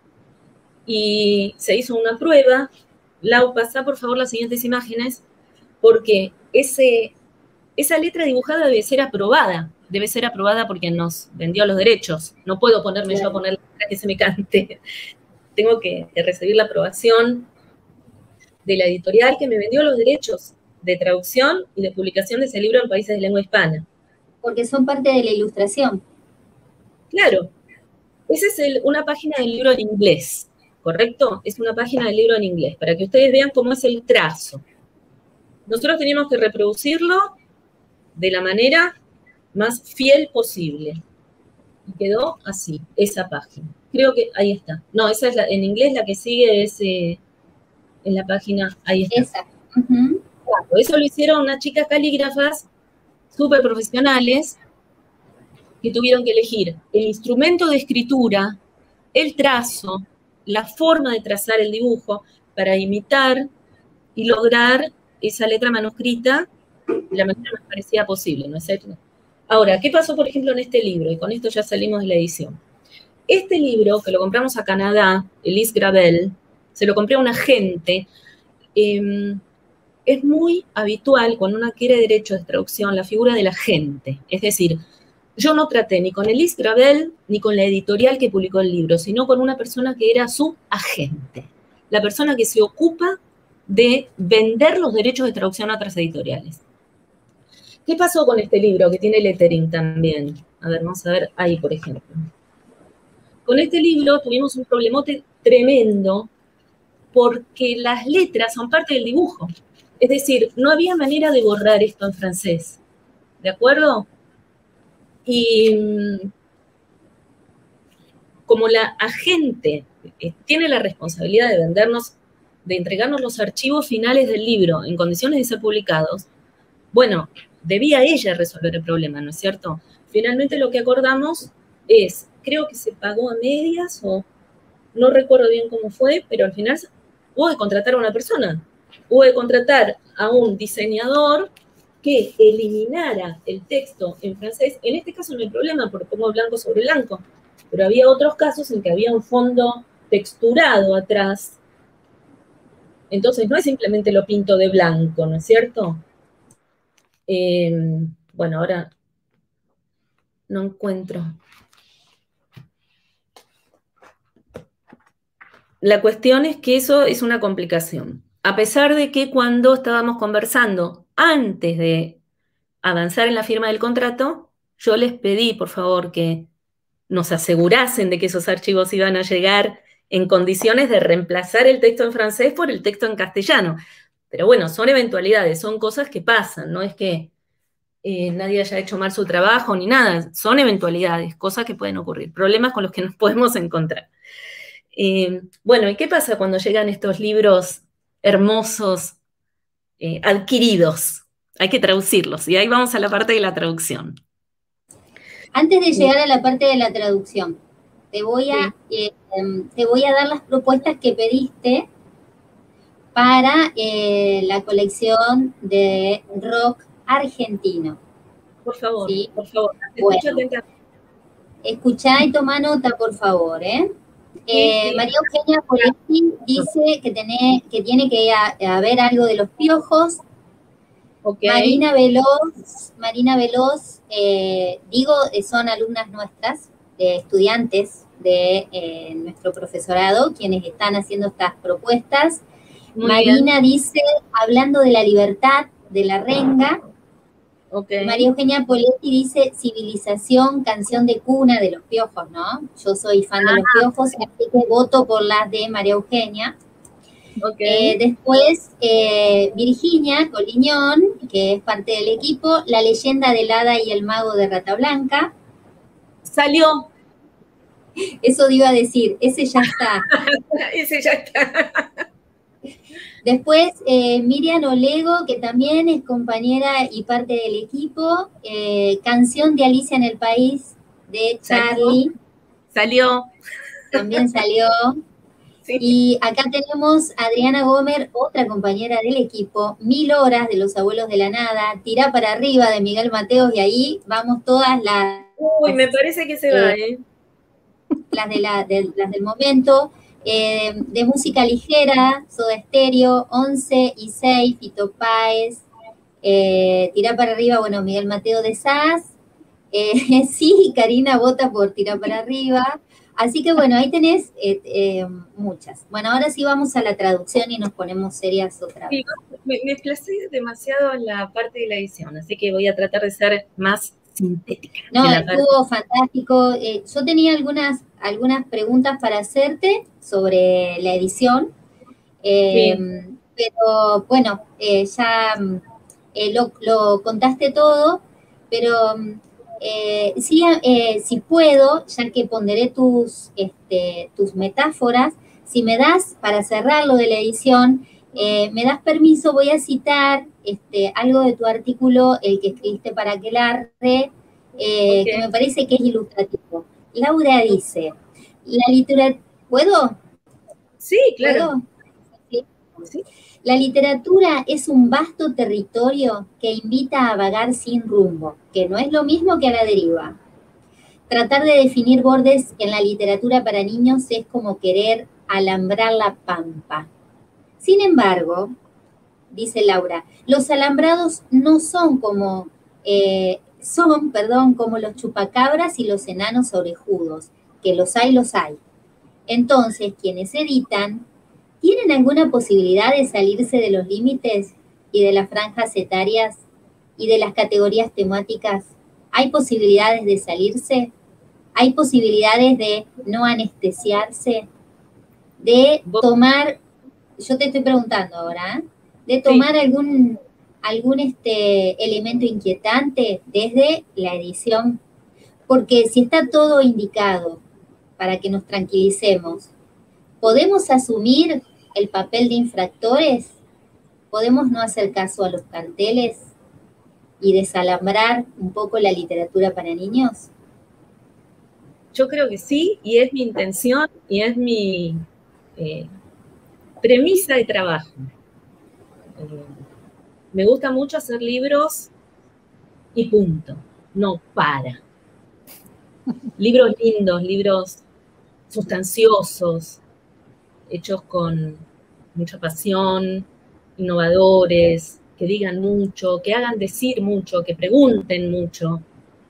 Y se hizo una prueba. Lau, pasá por favor las siguientes imágenes, porque ese, esa letra dibujada debe ser aprobada. Debe ser aprobada porque nos vendió los derechos. No puedo ponerme yo a poner la letra que se me cante. Tengo que, que recibir la aprobación de la editorial que me vendió los derechos de traducción y de publicación de ese libro en países de lengua hispana. Porque son parte de la ilustración. Claro. Esa es el, una página del libro en inglés, ¿correcto? Es una página del libro en inglés, para que ustedes vean cómo es el trazo. Nosotros teníamos que reproducirlo de la manera más fiel posible. Y quedó así, esa página. Creo que ahí está. No, esa es la, en inglés la que sigue es eh, en la página, ahí está. Esa. Uh-huh. Claro, eso lo hicieron unas chicas calígrafas súper profesionales que tuvieron que elegir el instrumento de escritura, el trazo, la forma de trazar el dibujo para imitar y lograr esa letra manuscrita de la manera más parecida posible, ¿no es cierto? Ahora, ¿qué pasó, por ejemplo, en este libro? Y con esto ya salimos de la edición. Este libro, que lo compramos a Canadá, Elise Gravel, se lo compré a un agente, eh, es muy habitual cuando uno quiere derechos de traducción la figura del agente. Es decir, yo no traté ni con Elise Gravel ni con la editorial que publicó el libro, sino con una persona que era su agente, la persona que se ocupa de vender los derechos de traducción a otras editoriales. ¿Qué pasó con este libro que tiene lettering también? A ver, vamos a ver ahí, por ejemplo. Con este libro tuvimos un problemote tremendo porque las letras son parte del dibujo. Es decir, no había manera de borrar esto en francés. ¿De acuerdo? Y como la agente tiene la responsabilidad de vendernos, de entregarnos los archivos finales del libro en condiciones de ser publicados, bueno, debía ella resolver el problema, ¿no es cierto? Finalmente lo que acordamos es, creo que se pagó a medias o no recuerdo bien cómo fue, pero al final hubo de contratar a una persona, hubo de contratar a un diseñador que eliminara el texto en francés. En este caso no hay problema porque pongo blanco sobre blanco, pero había otros casos en que había un fondo texturado atrás. Entonces no es simplemente lo pinto de blanco, ¿no es cierto? Eh, bueno, ahora no encuentro. La cuestión es que eso es una complicación. A pesar de que cuando estábamos conversando, antes de avanzar en la firma del contrato, yo les pedí, por favor, que nos asegurasen de que esos archivos iban a llegar en condiciones de reemplazar el texto en francés por el texto en castellano. Pero bueno, son eventualidades, son cosas que pasan, no es que eh, nadie haya hecho mal su trabajo ni nada, son eventualidades, cosas que pueden ocurrir, problemas con los que nos podemos encontrar. Eh, bueno, ¿y qué pasa cuando llegan estos libros hermosos, eh, adquiridos? Hay que traducirlos, y ahí vamos a la parte de la traducción. Antes de llegar a la parte de la traducción, te voy a, sí. eh, te voy a dar las propuestas que pediste para eh, la colección de rock argentino. Por favor, ¿sí? por favor. Bueno, escuchá y toma nota, por favor, ¿eh? Eh, sí, sí. María Eugenia Poletti dice que, tenés, que tiene que haber algo de los piojos. Okay. Marina Veloz, Marina Veloz eh, digo, son alumnas nuestras, eh, estudiantes de eh, nuestro profesorado, quienes están haciendo estas propuestas. Muy Marina bien. Dice, hablando de la libertad de la renga. Okay. María Eugenia Poletti dice, civilización, canción de cuna de los piojos, ¿no? Yo soy fan ah. de los piojos, así que voto por las de María Eugenia. Okay. Eh, después, eh, Virginia Coliñón, que es parte del equipo, La leyenda del hada y el mago de Rata Blanca. Salió. Eso iba a decir, ese ya está. Ese ya está. Después, eh, Miriam Olego, que también es compañera y parte del equipo, eh, Canción de Alicia en el País, de Charlie. Salió. También salió. Sí. Y acá tenemos a Adriana Gómez, otra compañera del equipo, Mil horas de Los Abuelos de la Nada, Tirá para arriba de Miguel Mateos, y ahí vamos todas las... Uy, me parece que se eh, va, ¿eh? Las, de la, de, las del momento. Eh, de música ligera, Soda Stereo, once y seis, Fito Páez, eh, Tirá para arriba, bueno, Miguel Mateo de Sass, eh, sí, Karina vota por Tirá para arriba, así que bueno, ahí tenés eh, eh, muchas. Bueno, ahora sí vamos a la traducción y nos ponemos serias otra vez. Sí, me, me desplacé demasiado en la parte de la edición, así que voy a tratar de ser más sintética. No, estuvo parte. fantástico. Eh, yo tenía algunas, algunas preguntas para hacerte sobre la edición, eh, sí. pero bueno, eh, ya eh, lo, lo contaste todo, pero eh, sí, eh, si puedo, ya que ponderé tus, este, tus metáforas, si me das, para cerrar lo de la edición, eh, me das permiso, voy a citar este, algo de tu artículo, el que escribiste para Aquelarre, eh, okay. que me parece que es ilustrativo. Laura dice, la literatura... ¿Puedo? Sí, claro. ¿Sí? ¿Sí? La literatura es un vasto territorio que invita a vagar sin rumbo, que no es lo mismo que a la deriva. Tratar de definir bordes en la literatura para niños es como querer alambrar la pampa. Sin embargo, dice Laura, los alambrados no son como, eh, son, perdón, como los chupacabras y los enanos orejudos, que los hay, los hay. Entonces, quienes editan, ¿tienen alguna posibilidad de salirse de los límites y de las franjas etarias y de las categorías temáticas? ¿Hay posibilidades de salirse? ¿Hay posibilidades de no anestesiarse? De tomar, yo te estoy preguntando ahora, ¿eh? de tomar sí. algún, algún este, elemento inquietante desde la edición, porque si está todo indicado para que nos tranquilicemos, ¿podemos asumir el papel de infractores? ¿Podemos no hacer caso a los carteles y desalambrar un poco la literatura para niños? Yo creo que sí, y es mi intención, y es mi eh, premisa de trabajo. Eh, Me gusta mucho hacer libros y punto, no para. Libros lindos, libros sustanciosos, hechos con mucha pasión, innovadores, que digan mucho, que hagan decir mucho, que pregunten mucho.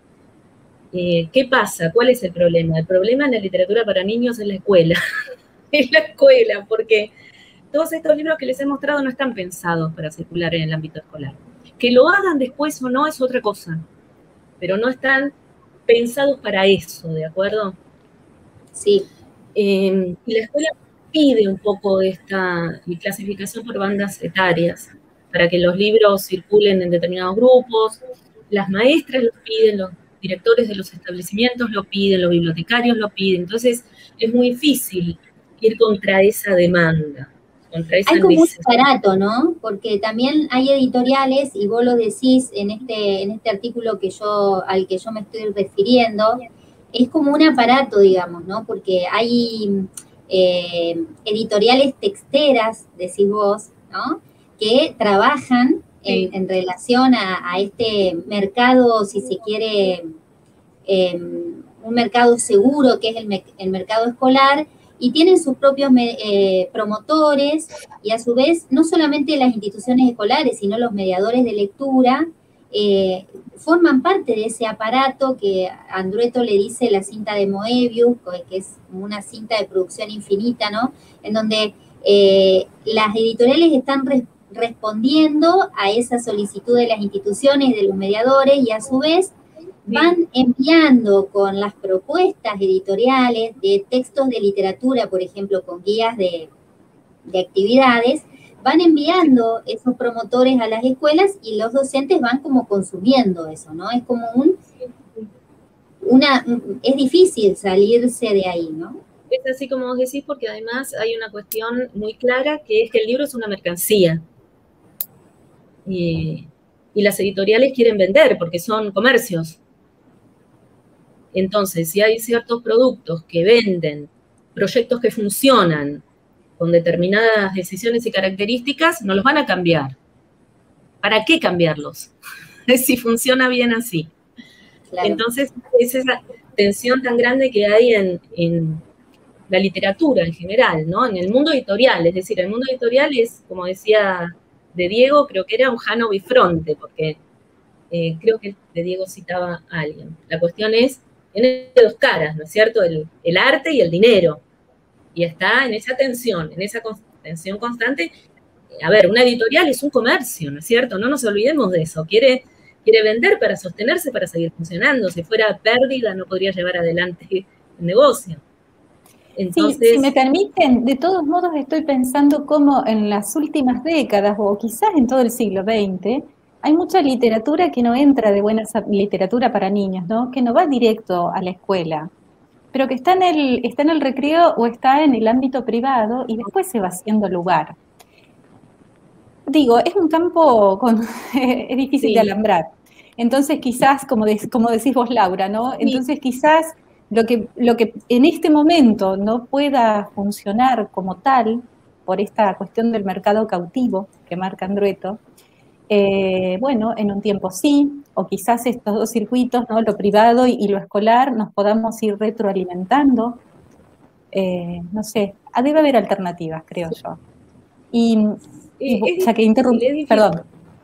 Eh, ¿Qué pasa? ¿Cuál es el problema? El problema en la literatura para niños es la escuela. Es la escuela, porque todos estos libros que les he mostrado no están pensados para circular en el ámbito escolar. Que lo hagan después o no es otra cosa, pero no están pensados para eso, ¿de acuerdo? Sí. Eh, y la escuela pide un poco de esta clasificación por bandas etarias, para que los libros circulen en determinados grupos. Las maestras lo piden, los directores de los establecimientos lo piden, los bibliotecarios lo piden. Entonces, es muy difícil ir contra esa demanda. Contra esa hay como necesidad. un aparato, ¿no? Porque también hay editoriales, y vos lo decís en este, en este artículo que yo, al que yo me estoy refiriendo, es como un aparato, digamos, ¿no? Porque hay eh, editoriales texteras, decís vos, ¿no? Que trabajan en, sí. en relación a, a este mercado, si se quiere, eh, un mercado seguro, que es el, me el mercado escolar, y tienen sus propios eh, promotores, y a su vez, no solamente las instituciones escolares, sino los mediadores de lectura, eh, forman parte de ese aparato que Andrueto le dice la cinta de Moebius, que es una cinta de producción infinita, ¿no? En donde eh, las editoriales están re respondiendo a esa solicitud de las instituciones, de los mediadores, y a su vez van enviando con las propuestas editoriales de textos de literatura, por ejemplo, con guías de, de actividades, van enviando esos promotores a las escuelas y los docentes van como consumiendo eso, ¿no? Es como un, una, es difícil salirse de ahí, ¿no? Es así como vos decís, porque además hay una cuestión muy clara, que es que el libro es una mercancía. Y, y las editoriales quieren vender, porque son comercios. Entonces, si hay ciertos productos que venden, proyectos que funcionan con determinadas decisiones y características, no los van a cambiar. ¿Para qué cambiarlos? Si funciona bien así. Claro. Entonces, es esa tensión tan grande que hay en, en la literatura en general, ¿no? En el mundo editorial, es decir, el mundo editorial es, como decía de Diego, creo que era un Jano bifronte, porque eh, creo que de Diego citaba a alguien. La cuestión es, tiene dos caras, ¿no es cierto? El, el arte y el dinero. Y está en esa tensión, en esa tensión constante. A ver, una editorial es un comercio, ¿no es cierto? No nos olvidemos de eso. Quiere, quiere vender para sostenerse, para seguir funcionando. Si fuera pérdida, no podría llevar adelante el negocio. Entonces, sí, si me permiten, de todos modos estoy pensando cómo en las últimas décadas, o quizás en todo el siglo veinte, hay mucha literatura que no entra de buena literatura para niños, ¿no? Que no va directo a la escuela, pero que está en el, está en el recreo o está en el ámbito privado y después se va haciendo lugar. Digo, es un campo con, es difícil sí. de alambrar. Entonces quizás, como, de, como decís vos, Laura, ¿no? Entonces sí. quizás lo que, lo que en este momento no pueda funcionar como tal, por esta cuestión del mercado cautivo que marca Andrueto, Eh, bueno, en un tiempo sí, o quizás estos dos circuitos, ¿no? Lo privado y, y lo escolar, nos podamos ir retroalimentando. Eh, no sé, debe haber alternativas, creo yo. Y, y ya que interrumpí, perdón.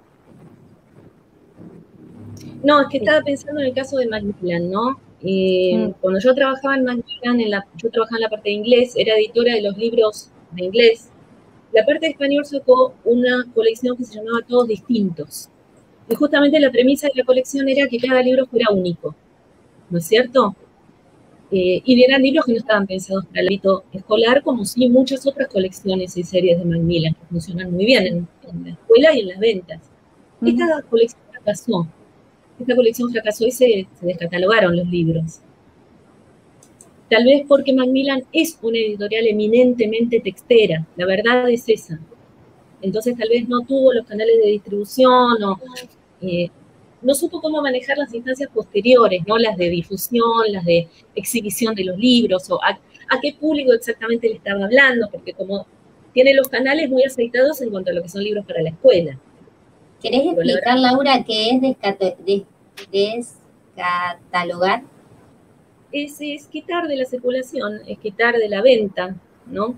No, es que estaba pensando en el caso de Macmillan, ¿no? Eh, mm. Cuando yo trabajaba en Macmillan, en la, yo trabajaba en la parte de inglés, era editora de los libros de inglés. La parte de español sacó una colección que se llamaba Todos Distintos. Y justamente la premisa de la colección era que cada libro fuera único, ¿no es cierto? Eh, y eran libros que no estaban pensados para el ámbito escolar, como sí muchas otras colecciones y series de Macmillan, que funcionan muy bien en, en la escuela y en las ventas. Uh-huh. Esta colección fracasó. Esta colección fracasó y se, se descatalogaron los libros. Tal vez porque Macmillan es una editorial eminentemente textera, la verdad es esa. Entonces tal vez no tuvo los canales de distribución o eh, no supo cómo manejar las instancias posteriores, ¿no? Las de difusión, las de exhibición de los libros, o a, a qué público exactamente le estaba hablando, porque como tiene los canales muy aceitados en cuanto a lo que son libros para la escuela. ¿Querés explicar, Laura, qué es descato- des- descatalogar? Es, es quitar de la circulación, es quitar de la venta, ¿no?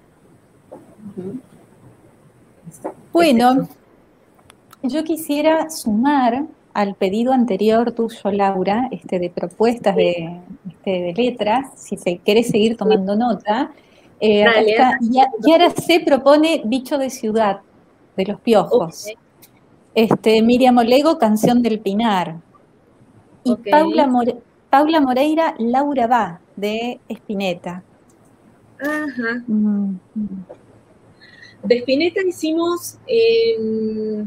Ujú. Es- Bueno, es eso. yo quisiera sumar al pedido anterior tuyo, Laura, este, de propuestas de, este, de letras, si se quiere seguir tomando nota. Eh, acá Dale, está, acá. Ya- Yara se propone Bicho de Ciudad, de los Piojos. Ok, Este, Miriam Olego, Canción del Pinar. Y ok. Paula, More- Paula Moreira, Laura va, de Spinetta. Ajá. Mm, mm. De Spinetta hicimos... eh,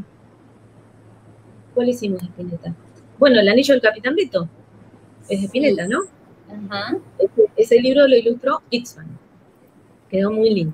¿cuál hicimos de Spinetta? Bueno, El Anillo del Capitán Beto. Es de Spinetta, Sí. ¿no? Ajá. Ese, ese libro lo ilustró Itzman. Quedó muy lindo.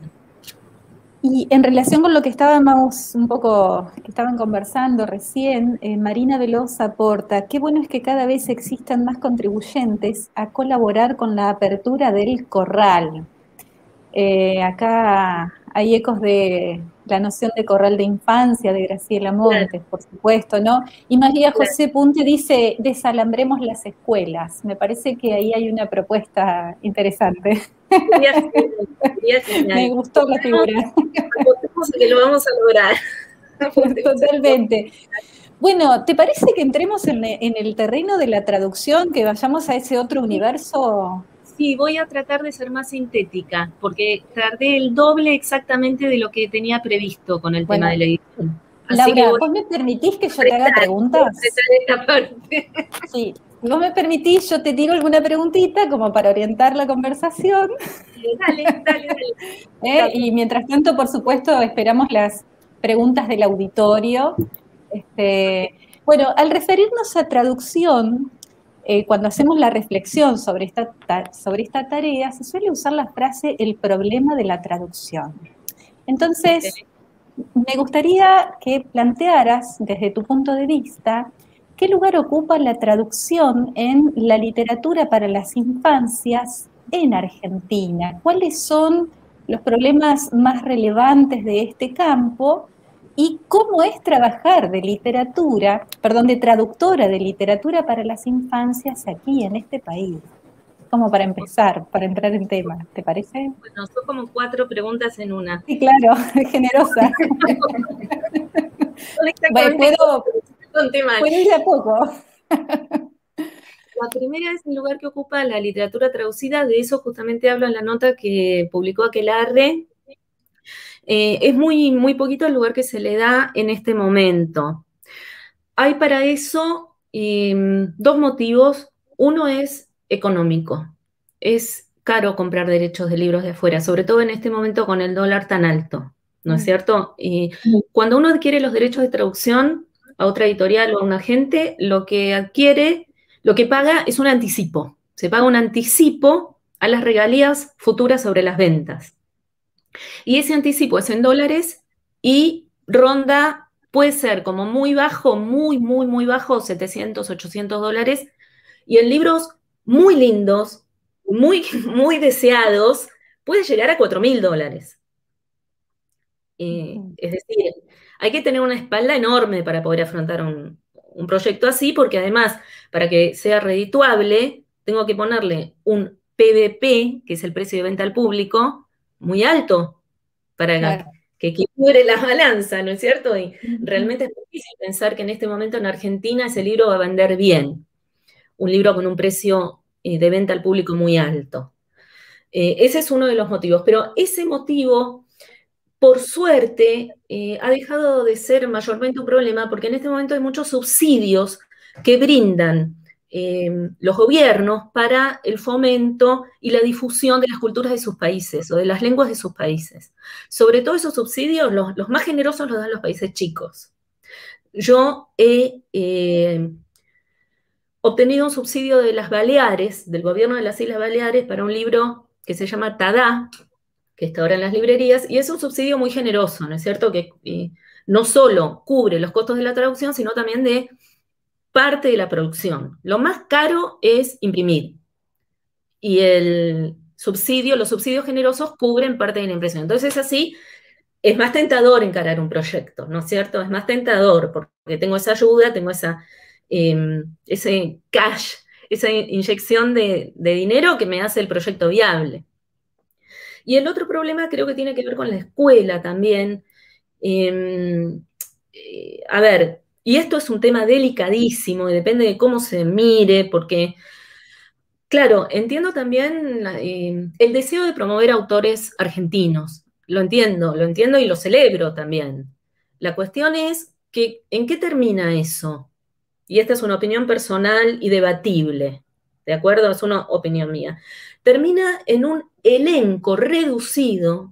Y en relación con lo que estábamos un poco, que estaban conversando recién, eh, Marina Veloz aporta, qué bueno es que cada vez existan más contribuyentes a colaborar con la apertura del corral. Eh, acá hay ecos de la noción de corral de infancia de Graciela Claro, Montes, por supuesto, ¿no? Y María claro. José Punte dice, desalambremos las escuelas. Me parece que ahí hay una propuesta interesante. Sería genial, sería genial. Me gustó la figura. Apostemos a que lo vamos a lograr. Apostemos a que lo vamos a Totalmente. Bueno, ¿te parece que entremos en, en el terreno de la traducción, que vayamos a ese otro universo? Sí, voy a tratar de ser más sintética, porque tardé el doble exactamente de lo que tenía previsto con el Bueno, tema de la edición. Así Laura, que voy ¿vos me permitís que a yo te haga apretar, voy a preguntas? apretar esta parte. Sí, si vos me permitís, yo te tiro alguna preguntita como para orientar la conversación. Dale, dale, dale. ¿eh? Y mientras tanto, por supuesto, esperamos las preguntas del auditorio. Este, bueno, al referirnos a traducción, eh, cuando hacemos la reflexión sobre esta, ta- sobre esta tarea, se suele usar la frase el problema de la traducción. Entonces, me gustaría que plantearas, desde tu punto de vista, qué lugar ocupa la traducción en la literatura para las infancias en Argentina. ¿Cuáles son los problemas más relevantes de este campo? ¿Y cómo es trabajar de literatura, perdón, de traductora de literatura para las infancias aquí en este país? Como para empezar, para entrar en tema, ¿te parece? Bueno, son como cuatro preguntas en una. Sí, claro, generosa. Son Bueno, exactamente puedo, conté mal. puedo ir de a poco. La primera es el lugar que ocupa la literatura traducida, de eso justamente hablo en la nota que publicó Aquelarre. Eh, es muy, muy poquito el lugar que se le da en este momento. Hay para eso eh, dos motivos. Uno es económico. Es caro comprar derechos de libros de afuera, sobre todo en este momento con el dólar tan alto, ¿no es cierto? Y cuando uno adquiere los derechos de traducción a otra editorial o a un agente, lo que adquiere, lo que paga es un anticipo. Se paga un anticipo a las regalías futuras sobre las ventas. Y ese anticipo es en dólares y ronda, puede ser como muy bajo, muy, muy, muy bajo, setecientos, ochocientos dólares, y en libros muy lindos, muy, muy deseados, puede llegar a cuatro mil dólares. Eh, es decir, hay que tener una espalda enorme para poder afrontar un, un proyecto así, porque además, para que sea redituable, tengo que ponerle un P V P, que es el precio de venta al público, muy alto, para Claro. que equilibre la balanza, ¿no es cierto? Y realmente es difícil pensar que en este momento en Argentina ese libro va a vender bien, un libro con un precio eh, de venta al público muy alto. Eh, ese es uno de los motivos, pero ese motivo, por suerte, eh, ha dejado de ser mayormente un problema porque en este momento hay muchos subsidios que brindan eh, los gobiernos para el fomento y la difusión de las culturas de sus países o de las lenguas de sus países. Sobre todo esos subsidios, los, los más generosos los dan los países chicos. Yo he eh, obtenido un subsidio de las Baleares, del gobierno de las Islas Baleares, para un libro que se llama Tadá, que está ahora en las librerías, y es un subsidio muy generoso, ¿no es cierto? Que eh, no solo cubre los costos de la traducción, sino también de parte de la producción. Lo más caro es imprimir, y el subsidio, los subsidios generosos cubren parte de la impresión. Entonces, así, es más tentador encarar un proyecto, ¿no es cierto? Es más tentador porque tengo esa ayuda, tengo esa, eh, ese cash, esa inyección de, de dinero que me hace el proyecto viable. Y el otro problema creo que tiene que ver con la escuela también. Eh, eh, a ver, y esto es un tema delicadísimo y depende de cómo se mire, porque, claro, entiendo también eh, el deseo de promover autores argentinos. Lo entiendo, lo entiendo y lo celebro también. La cuestión es que, ¿en qué termina eso? Y esta es una opinión personal y debatible, ¿de acuerdo? Es una opinión mía. Termina en un elenco reducido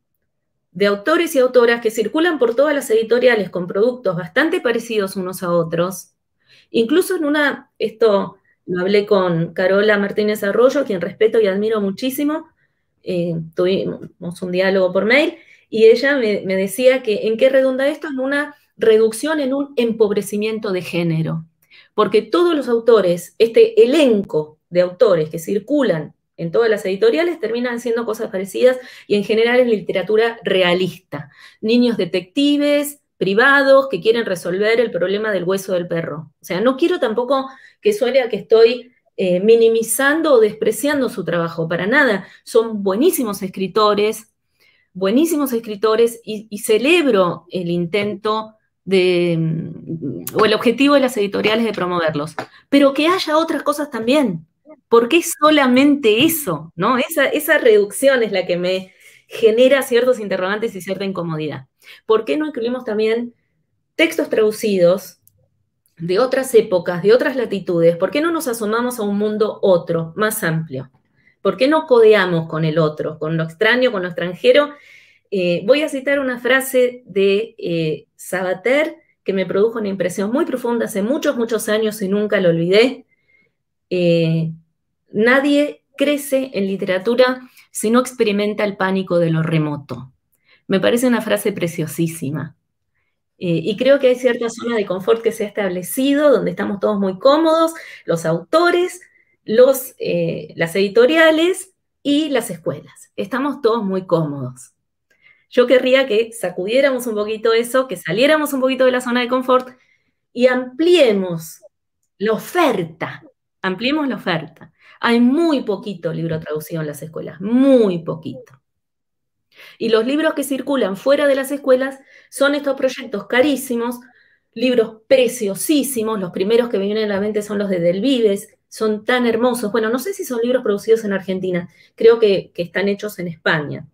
de autores y autoras que circulan por todas las editoriales con productos bastante parecidos unos a otros, incluso en una, esto lo hablé con Carola Martínez Arroyo, quien respeto y admiro muchísimo, eh, tuvimos un diálogo por mail, y ella me, me decía que en qué redunda esto, en una reducción, en un empobrecimiento de género, porque todos los autores, este elenco de autores que circulan en todas las editoriales terminan siendo cosas parecidas y en general es literatura realista. Niños detectives, privados, que quieren resolver el problema del hueso del perro. O sea, no quiero tampoco que suene a que estoy eh, minimizando o despreciando su trabajo, para nada. Son buenísimos escritores, buenísimos escritores y, y celebro el intento de, o el objetivo de las editoriales de promoverlos, pero que haya otras cosas también. ¿Por qué solamente eso? ¿No? Esa, esa reducción es la que me genera ciertos interrogantes y cierta incomodidad. ¿Por qué no incluimos también textos traducidos de otras épocas, de otras latitudes? ¿Por qué no nos asomamos a un mundo otro, más amplio? ¿Por qué no codeamos con el otro, con lo extraño, con lo extranjero? Eh, voy a citar una frase de eh, Sabater que me produjo una impresión muy profunda hace muchos, muchos años y nunca lo olvidé. Eh, Nadie crece en literatura si no experimenta el pánico de lo remoto. Me parece una frase preciosísima. Eh, y creo que hay cierta zona de confort que se ha establecido, donde estamos todos muy cómodos, los autores, los, eh, las editoriales y las escuelas. Estamos todos muy cómodos. Yo querría que sacudiéramos un poquito eso, que saliéramos un poquito de la zona de confort y ampliemos la oferta. Ampliemos la oferta. Hay muy poquito libro traducido en las escuelas, muy poquito. Y los libros que circulan fuera de las escuelas son estos proyectos carísimos, libros preciosísimos, los primeros que me vienen a la mente son los de Del Vives, son tan hermosos. Bueno, no sé si son libros producidos en Argentina, creo que, que están hechos en España.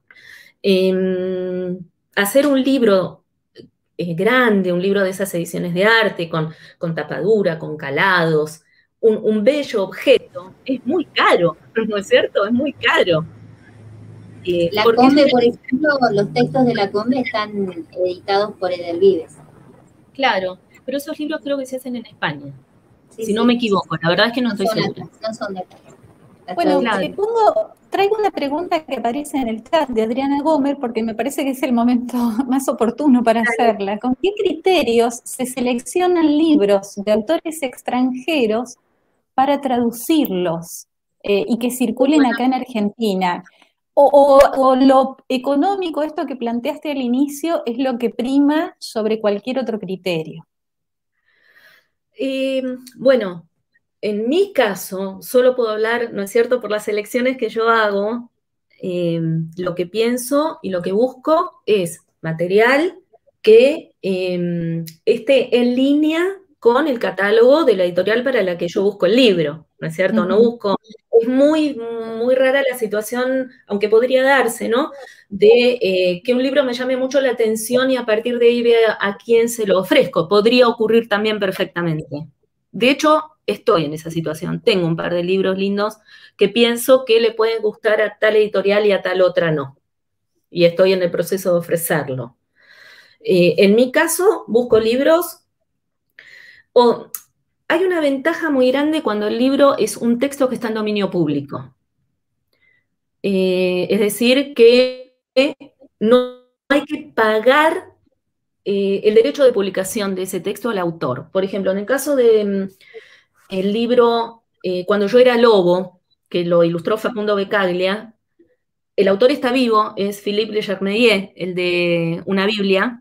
Eh, hacer un libro eh, grande, un libro de esas ediciones de arte, con, con tapadura, con calados, un, un bello objeto, es muy caro, ¿no es cierto? Es muy caro. Eh, la Combe, es... por ejemplo, los textos de la Combe están editados por Edelvives. Claro, pero esos libros creo que se hacen en España, sí, si sí, no me equivoco, la verdad es que no, no estoy segura. No son de acá. Bueno, te pongo, traigo una pregunta que aparece en el chat de Adriana Gómez, porque me parece que es el momento más oportuno para hacerla. ¿Con qué criterios se seleccionan libros de autores extranjeros para traducirlos eh, y que circulen acá en Argentina? O, o, o lo económico, esto que planteaste al inicio, es lo que prima sobre cualquier otro criterio. Eh, bueno, en mi caso, solo puedo hablar, ¿no es cierto?, por las elecciones que yo hago. Eh, lo que pienso y lo que busco es material que eh, esté en línea con el catálogo de la editorial para la que yo busco el libro, ¿no es cierto? Uh-huh. No busco, es muy, muy rara la situación, aunque podría darse, ¿no?, de eh, que un libro me llame mucho la atención y a partir de ahí vea a, a quién se lo ofrezco. Podría ocurrir también perfectamente. De hecho, estoy en esa situación. Tengo un par de libros lindos que pienso que le pueden gustar a tal editorial y a tal otra no. Y estoy en el proceso de ofrecerlo. Eh, en mi caso, busco libros... O, hay una ventaja muy grande cuando el libro es un texto que está en dominio público. Eh, es decir, que no hay que pagar eh, el derecho de publicación de ese texto al autor. Por ejemplo, en el caso de... El libro, eh, Cuando yo era lobo, que lo ilustró Facundo Becaglia, el autor está vivo, es Philippe Le Germeillier, el de Una Biblia.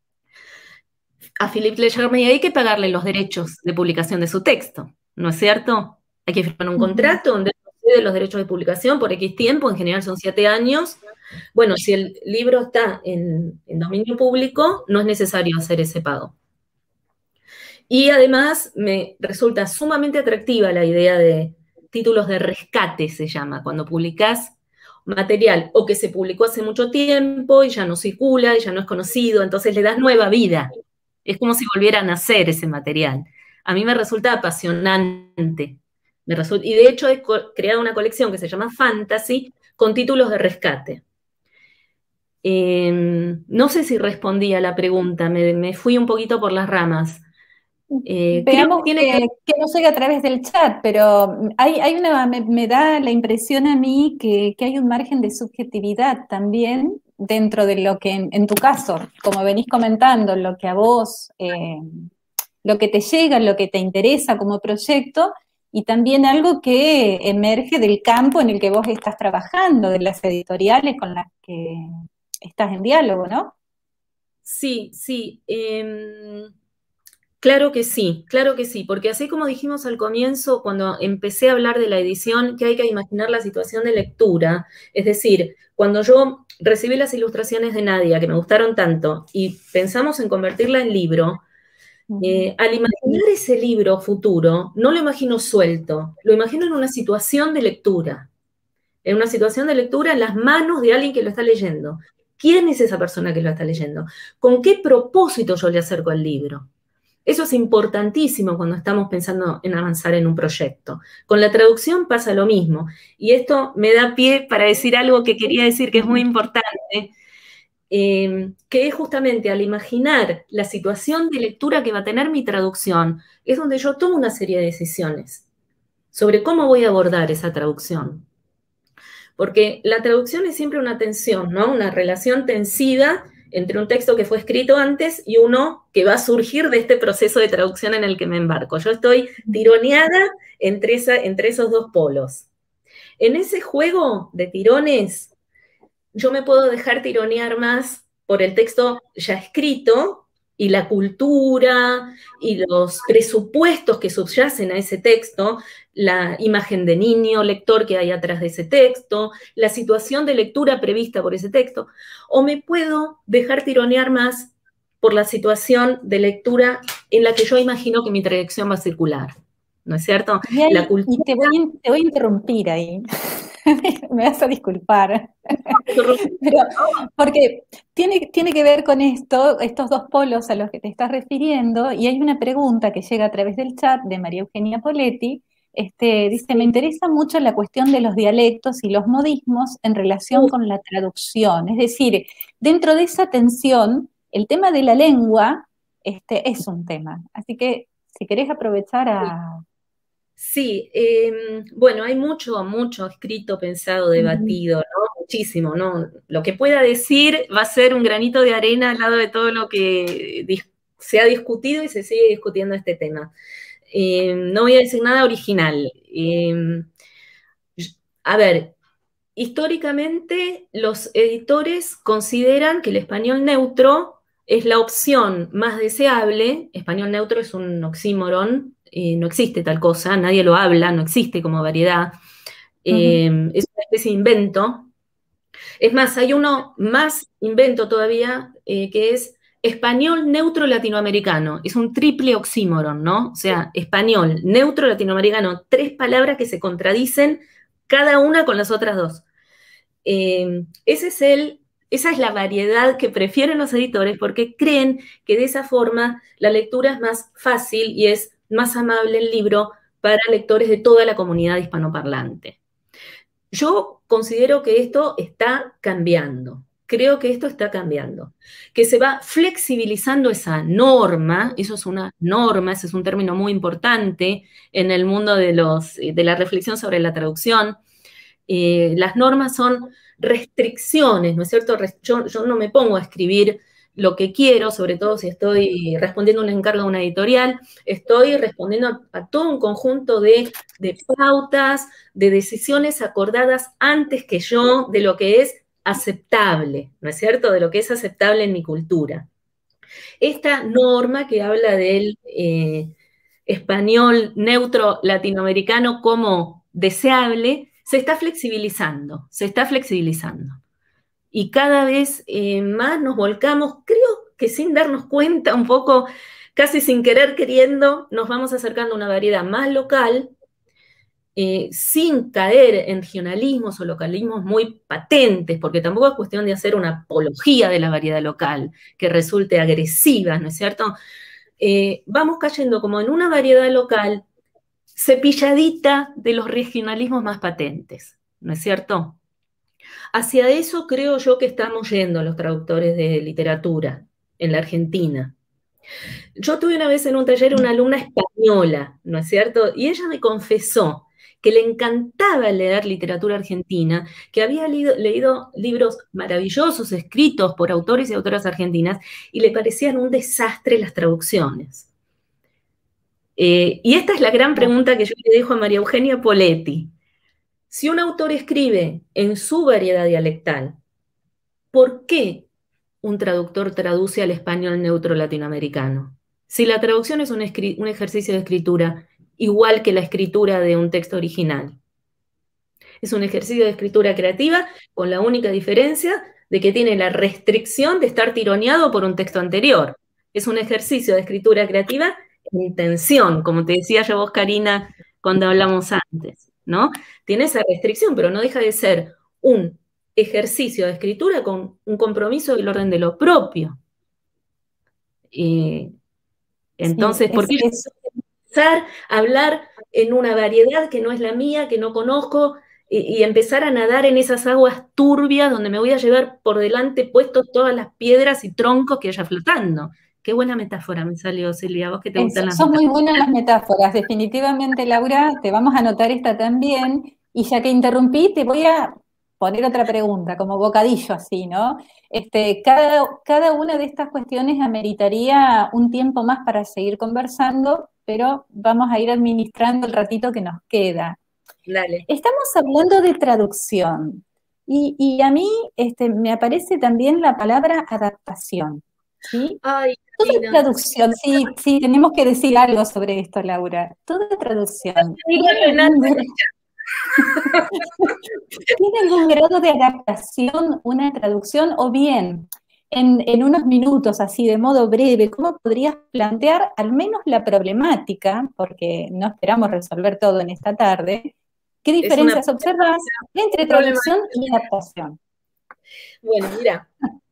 A Philippe Le Germeillier hay que pagarle los derechos de publicación de su texto, ¿no es cierto? Hay que firmar un contrato donde de los derechos de publicación por X tiempo, en general son siete años. Bueno, si el libro está en, en dominio público, no es necesario hacer ese pago. Y además me resulta sumamente atractiva la idea de títulos de rescate, se llama, cuando publicás material o que se publicó hace mucho tiempo y ya no circula y ya no es conocido, entonces le das nueva vida. Es como si volviera a nacer ese material. A mí me resulta apasionante. Me resulta, y de hecho he creado una colección que se llama Fantasy con títulos de rescate. Eh, no sé si respondí a la pregunta, me, me fui un poquito por las ramas. Eh, Veamos que, tiene que... que no llega a través del chat, pero hay, hay una, me, me da la impresión a mí que, que hay un margen de subjetividad también dentro de lo que, en, en tu caso, como venís comentando, lo que a vos, eh, lo que te llega, lo que te interesa como proyecto, y también algo que emerge del campo en el que vos estás trabajando, de las editoriales con las que estás en diálogo, ¿no? Sí, sí. Eh... Claro que sí, claro que sí, porque así como dijimos al comienzo, cuando empecé a hablar de la edición, que hay que imaginar la situación de lectura, es decir, cuando yo recibí las ilustraciones de Nadia, que me gustaron tanto, y pensamos en convertirla en libro, eh, al imaginar ese libro futuro, no lo imagino suelto, lo imagino en una situación de lectura, en una situación de lectura en las manos de alguien que lo está leyendo. ¿Quién es esa persona que lo está leyendo? ¿Con qué propósito yo le acerco al libro? Eso es importantísimo cuando estamos pensando en avanzar en un proyecto. Con la traducción pasa lo mismo. Y esto me da pie para decir algo que quería decir que es muy importante, eh, que es justamente al imaginar la situación de lectura que va a tener mi traducción, es donde yo tomo una serie de decisiones sobre cómo voy a abordar esa traducción. Porque la traducción es siempre una tensión, ¿no? Una relación tensida entre un texto que fue escrito antes y uno que va a surgir de este proceso de traducción en el que me embarco. Yo estoy tironeada entre, esa, entre esos dos polos. En ese juego de tirones, yo me puedo dejar tironear más por el texto ya escrito y la cultura y los presupuestos que subyacen a ese texto, la imagen de niño lector que hay atrás de ese texto, la situación de lectura prevista por ese texto, o me puedo dejar tironear más por la situación de lectura en la que yo imagino que mi trayección va a circular, ¿no es cierto? Y, ahí, la cultura... y te, voy, te voy a interrumpir ahí. Me vas a disculpar. Pero, porque tiene, tiene que ver con esto, estos dos polos a los que te estás refiriendo, y hay una pregunta que llega a través del chat de María Eugenia Poletti. Este, dice, me interesa mucho la cuestión de los dialectos y los modismos en relación con la traducción. Es decir, dentro de esa tensión, el tema de la lengua este, es un tema. Así que, si querés aprovechar a... Sí, eh, bueno, hay mucho, mucho escrito, pensado, debatido, ¿no? Muchísimo, ¿no? Lo que pueda decir va a ser un granito de arena al lado de todo lo que se ha discutido y se sigue discutiendo este tema. Eh, no voy a decir nada original. Eh, a ver, históricamente los editores consideran que el español neutro es la opción más deseable. Español neutro es un oxímoron. Eh, no existe tal cosa, nadie lo habla, no existe como variedad, eh, uh-huh. Es una especie de invento. Es más, hay uno más invento todavía, eh, que es español neutro latinoamericano, es un triple oxímoron, ¿no? O sea, español neutro latinoamericano, tres palabras que se contradicen cada una con las otras dos. Eh, ese es el, esa es la variedad que prefieren los editores porque creen que de esa forma la lectura es más fácil y es más amable el libro para lectores de toda la comunidad hispanoparlante. Yo considero que esto está cambiando, creo que esto está cambiando, que se va flexibilizando esa norma, eso es una norma, ese es un término muy importante en el mundo de, los, de la reflexión sobre la traducción. Eh, las normas son restricciones, ¿no es cierto? Yo, yo no me pongo a escribir lo que quiero, sobre todo si estoy respondiendo un encargo de una editorial, estoy respondiendo a, a todo un conjunto de, de pautas, de decisiones acordadas antes que yo de lo que es aceptable, ¿no es cierto? De lo que es aceptable en mi cultura. Esta norma que habla del eh, español neutro latinoamericano como deseable, se está flexibilizando, se está flexibilizando. Y cada vez eh, más nos volcamos, creo que sin darnos cuenta, un poco, casi sin querer queriendo, nos vamos acercando a una variedad más local, eh, sin caer en regionalismos o localismos muy patentes, porque tampoco es cuestión de hacer una apología de la variedad local, que resulte agresiva, ¿no es cierto? Eh, vamos cayendo como en una variedad local cepilladita de los regionalismos más patentes, ¿no es cierto? Hacia eso creo yo que estamos yendo los traductores de literatura en la Argentina. Yo tuve una vez en un taller una alumna española, ¿no es cierto? Y ella me confesó que le encantaba leer literatura argentina, que había leído, leído libros maravillosos escritos por autores y autoras argentinas y le parecían un desastre las traducciones. Eh, y esta es la gran pregunta que yo le dejo a María Eugenia Poletti. Si un autor escribe en su variedad dialectal, ¿por qué un traductor traduce al español neutro latinoamericano? Si la traducción es un, un ejercicio de escritura igual que la escritura de un texto original. Es un ejercicio de escritura creativa con la única diferencia de que tiene la restricción de estar tironeado por un texto anterior. Es un ejercicio de escritura creativa en intención, como te decía yo vos, Karina, cuando hablamos antes, ¿no? Tiene esa restricción, pero no deja de ser un ejercicio de escritura con un compromiso del orden de lo propio. Eh, entonces, sí, ¿por qué es, yo empezar a hablar en una variedad que no es la mía, que no conozco, y, y empezar a nadar en esas aguas turbias donde me voy a llevar por delante puestos todas las piedras y troncos que haya flotando? Qué buena metáfora me salió, Silvia, vos que te gustan las son metáforas. muy buenas las metáforas, definitivamente, Laura, te vamos a anotar esta también, y ya que interrumpí, te voy a poner otra pregunta, como bocadillo así, ¿no? Este, cada, cada una de estas cuestiones ameritaría un tiempo más para seguir conversando, pero vamos a ir administrando el ratito que nos queda. Dale. Estamos hablando de traducción, y, y a mí este, me aparece también la palabra adaptación, ¿sí? Ay, Toda Karina. traducción, sí, sí, tenemos que decir algo sobre esto, Laura. Toda traducción. ¿Tiene algún, ¿Tiene algún grado de adaptación una traducción? O bien, en, en unos minutos, así de modo breve, ¿cómo podrías plantear al menos la problemática? Porque no esperamos resolver todo en esta tarde. ¿Qué diferencias observas entre traducción y adaptación? Bueno, mira,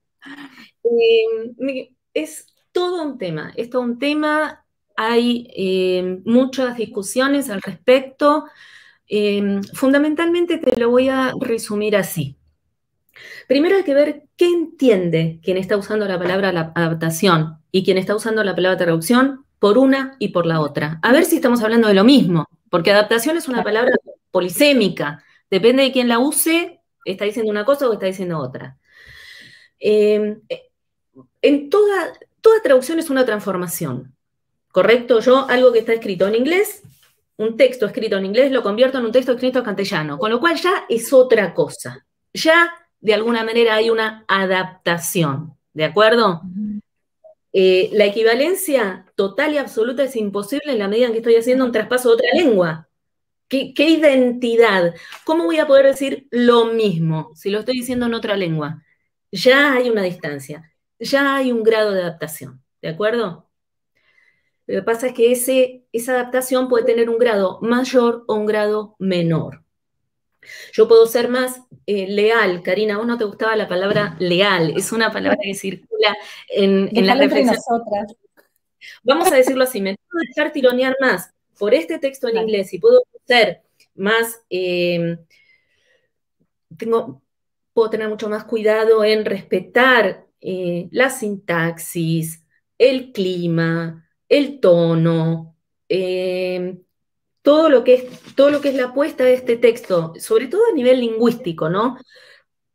eh, es todo un tema, es todo un tema, hay eh, muchas discusiones al respecto. Eh, fundamentalmente te lo voy a resumir así. Primero hay que ver qué entiende quien está usando la palabra la adaptación y quien está usando la palabra traducción por una y por la otra. A ver si estamos hablando de lo mismo, porque adaptación es una palabra polisémica. Depende de quién la use, está diciendo una cosa o está diciendo otra. Eh, en toda, toda traducción es una transformación, ¿correcto? Yo, algo que está escrito en inglés, un texto escrito en inglés, lo convierto en un texto escrito en castellano, con lo cual ya es otra cosa. Ya, de alguna manera, hay una adaptación, ¿de acuerdo? Eh, la equivalencia total y absoluta es imposible en la medida en que estoy haciendo un traspaso de otra lengua. ¿Qué, qué identidad? ¿Cómo voy a poder decir lo mismo si lo estoy diciendo en otra lengua? Ya hay una distancia, ya hay un grado de adaptación, ¿de acuerdo? Lo que pasa es que ese, esa adaptación puede tener un grado mayor o un grado menor. Yo puedo ser más eh, leal. Karina, a vos no te gustaba la palabra leal, es una palabra que circula en, en las reflexiones. Nosotras. Vamos a decirlo así, me puedo dejar tironear más por este texto en inglés y puedo ser más, eh, tengo, puedo tener mucho más cuidado en respetar eh, la sintaxis, el clima, el tono, eh, todo lo que es, todo lo que es la apuesta de este texto, sobre todo a nivel lingüístico, ¿no?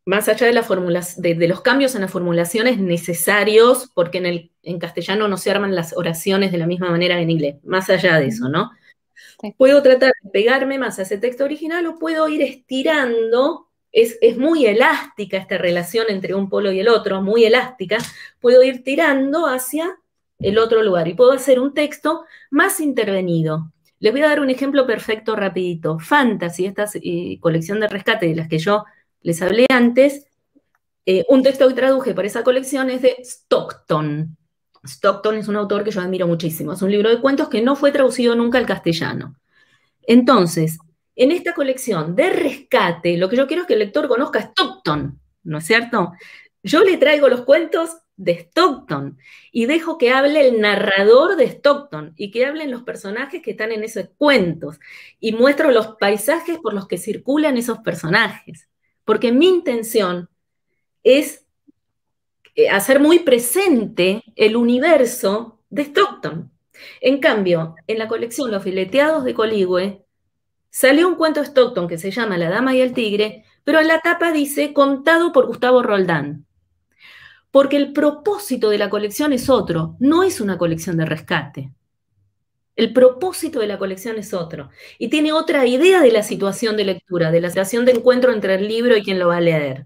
más allá de, la formula, de, de los cambios en las formulaciones necesarios, porque en, el, en castellano no se arman las oraciones de la misma manera que en inglés, más allá de eso, ¿no? Sí. Puedo tratar de pegarme más a ese texto original o puedo ir estirando, es, es muy elástica esta relación entre un polo y el otro, muy elástica, puedo ir tirando hacia el otro lugar y puedo hacer un texto más intervenido. Les voy a dar un ejemplo perfecto rapidito. Fantasy, esta eh, colección de rescate de las que yo les hablé antes, eh, un texto que traduje para esa colección es de Stockton. Stockton es un autor que yo admiro muchísimo. Es un libro de cuentos que no fue traducido nunca al castellano. Entonces, en esta colección de rescate, lo que yo quiero es que el lector conozca a Stockton, ¿no es cierto? Yo le traigo los cuentos de Stockton y dejo que hable el narrador de Stockton y que hablen los personajes que están en esos cuentos y muestro los paisajes por los que circulan esos personajes. Porque mi intención es hacer muy presente el universo de Stockton. En cambio, en la colección Los Fileteados de Coligüe, salió un cuento de Stockton que se llama La Dama y el Tigre, pero en la tapa dice contado por Gustavo Roldán. Porque el propósito de la colección es otro, no es una colección de rescate. El propósito de la colección es otro. Y tiene otra idea de la situación de lectura, de la situación de encuentro entre el libro y quien lo va a leer.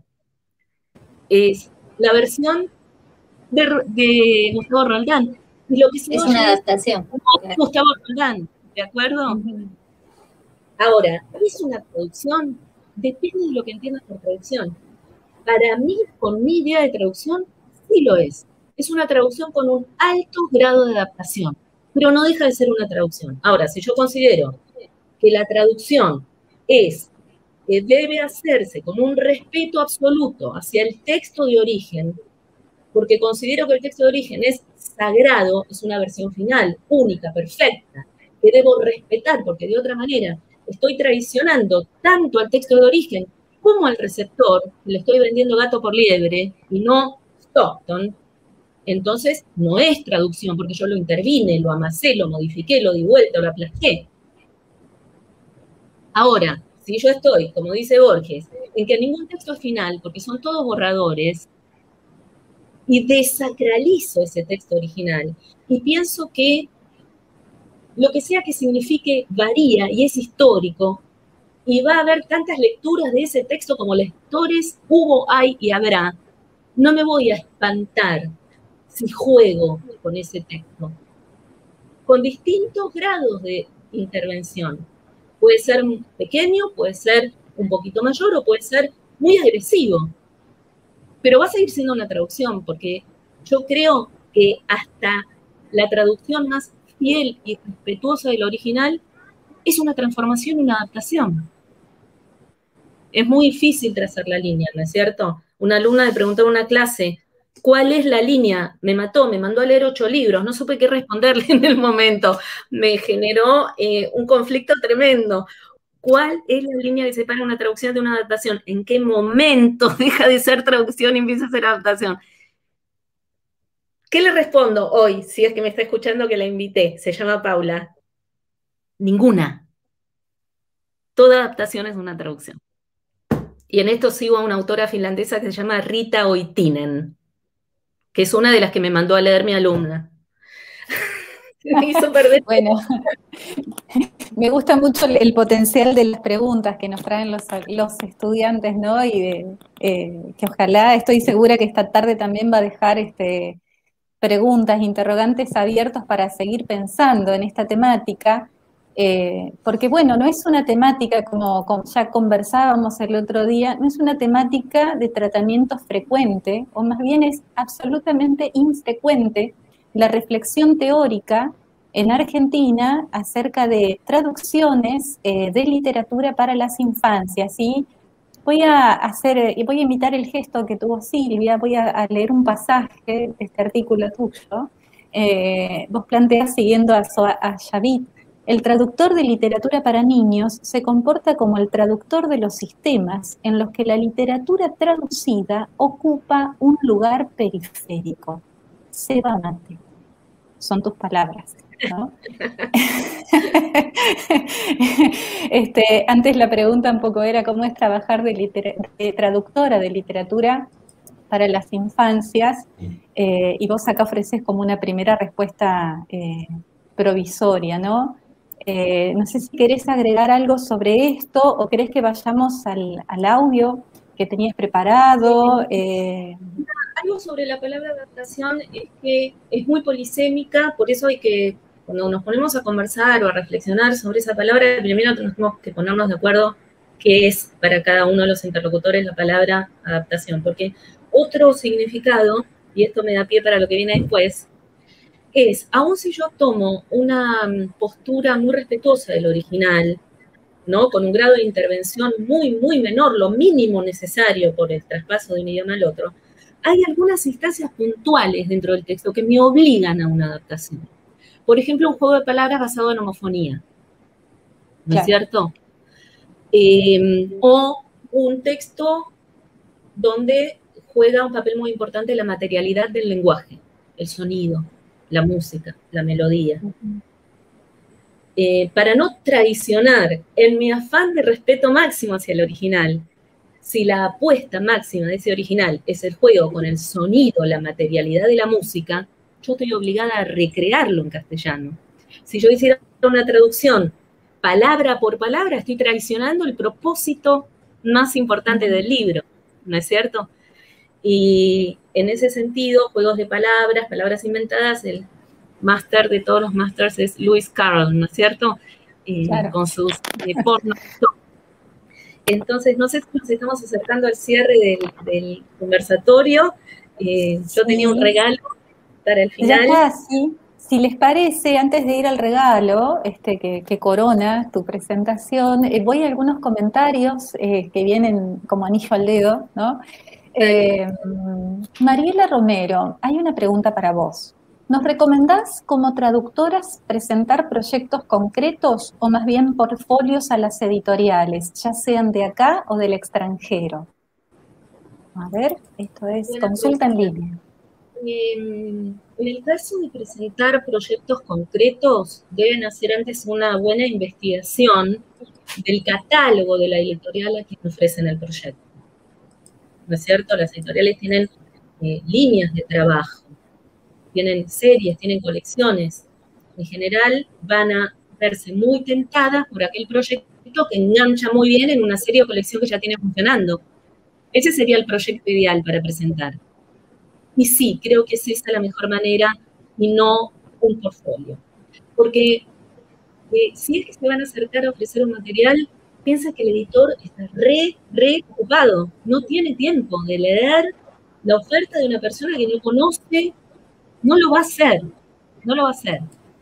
Es la versión de, de Gustavo Roldán. Y lo que se es una adaptación. Es Gustavo Roldán, ¿de acuerdo? Uh-huh. Ahora, ¿es una traducción? Depende de lo que entiendas por traducción. Para mí, con mi idea de traducción, sí lo es. Es una traducción con un alto grado de adaptación, pero no deja de ser una traducción. Ahora, si yo considero que la traducción es, que debe hacerse con un respeto absoluto hacia el texto de origen, porque considero que el texto de origen es sagrado, es una versión final, única, perfecta, que debo respetar, porque de otra manera estoy traicionando tanto al texto de origen como al receptor, le estoy vendiendo gato por liebre y no Stockton, entonces no es traducción, porque yo lo intervine, lo amasé, lo modifiqué, lo di vuelta, lo aplasté. Ahora, si yo estoy, como dice Borges, en que ningún texto es final, porque son todos borradores, y desacralizo ese texto original, y pienso que lo que sea que signifique varía y es histórico, y va a haber tantas lecturas de ese texto como lectores hubo, hay y habrá, no me voy a espantar si juego con ese texto, con distintos grados de intervención. Puede ser pequeño, puede ser un poquito mayor o puede ser muy agresivo, pero va a seguir siendo una traducción, porque yo creo que hasta la traducción más fiel y respetuosa del original es una transformación y una adaptación. Es muy difícil trazar la línea, ¿no es cierto? Una alumna me preguntó en una clase, ¿cuál es la línea? Me mató, me mandó a leer ocho libros, no supe qué responderle en el momento. Me generó eh, un conflicto tremendo. ¿Cuál es la línea que separa una traducción de una adaptación? ¿En qué momento deja de ser traducción y empieza a ser adaptación? ¿Qué le respondo hoy, si es que me está escuchando que la invité? Se llama Paula. Ninguna. Toda adaptación es una traducción. Y en esto sigo a una autora finlandesa que se llama Rita Oitinen, que es una de las que me mandó a leer mi alumna. Me hizo perder. Bueno, me gusta mucho el, el potencial de las preguntas que nos traen los, los estudiantes, ¿no? Y de, eh, que ojalá, estoy segura que esta tarde también va a dejar este, preguntas, interrogantes abiertos para seguir pensando en esta temática. Eh, porque bueno, no es una temática como, como ya conversábamos el otro día, no es una temática de tratamiento frecuente, o más bien es absolutamente infrecuente la reflexión teórica en Argentina acerca de traducciones eh, de literatura para las infancias. Y voy a hacer, voy a imitar el gesto que tuvo Silvia, voy a, a leer un pasaje de este artículo tuyo. Eh, vos planteas, siguiendo a, a Javid, el traductor de literatura para niños se comporta como el traductor de los sistemas en los que la literatura traducida ocupa un lugar periférico. Seba Mate. Son tus palabras. ¿no? este, antes la pregunta un poco era cómo es trabajar de, de traductora de literatura para las infancias, eh, y vos acá ofreces como una primera respuesta eh, provisoria, ¿no? Eh, no sé si querés agregar algo sobre esto o querés que vayamos al, al audio que tenías preparado. Eh... Algo sobre la palabra adaptación es que es muy polisémica, por eso hay que, cuando nos ponemos a conversar o a reflexionar sobre esa palabra, primero tenemos que ponernos de acuerdo qué es para cada uno de los interlocutores la palabra adaptación, porque otro significado, y esto me da pie para lo que viene después, es, aun si yo tomo una postura muy respetuosa del original, ¿no? Con un grado de intervención muy, muy menor, lo mínimo necesario por el traspaso de un idioma al otro, hay algunas instancias puntuales dentro del texto que me obligan a una adaptación. Por ejemplo, un juego de palabras basado en homofonía, ¿no claro. es cierto? Eh, o un texto donde juega un papel muy importante la materialidad del lenguaje, el sonido, la música, la melodía. Uh-huh. Eh, para no traicionar, en mi afán de respeto máximo hacia el original, si la apuesta máxima de ese original es el juego con el sonido, la materialidad de la música, yo estoy obligada a recrearlo en castellano. Si yo hiciera una traducción palabra por palabra, estoy traicionando el propósito más importante del libro, ¿no es cierto? Y en ese sentido, juegos de palabras, palabras inventadas, el máster de todos los másters es Lewis Carroll, ¿no es cierto? Eh, claro. Con sus eh, porno. Entonces, no sé si nos estamos acercando al cierre del, del conversatorio. Eh, sí. Yo tenía un regalo para el final. Ya casi. Si les parece, antes de ir al regalo, este, que, que corona tu presentación, eh, voy a algunos comentarios eh, que vienen como anillo al dedo, ¿no? Eh, Mariela Romero, hay una pregunta para vos. ¿Nos recomendás como traductoras presentar proyectos concretos o más bien portfolios a las editoriales, ya sean de acá o del extranjero? A ver, esto es Buena consulta pregunta. En línea. En el caso de presentar proyectos concretos, deben hacer antes una buena investigación del catálogo de la editorial a quien ofrecen el proyecto. ¿No es cierto? Las editoriales tienen eh, líneas de trabajo, tienen series, tienen colecciones. En general van a verse muy tentadas por aquel proyecto que engancha muy bien en una serie o colección que ya tiene funcionando. Ese sería el proyecto ideal para presentar. Y sí, creo que es esa la mejor manera y no un portfolio. Porque eh, si es que se van a acercar a ofrecer un material, piensa que el editor está re, re ocupado. No tiene tiempo de leer la oferta de una persona que no conoce. No lo va a hacer, no lo va a hacer.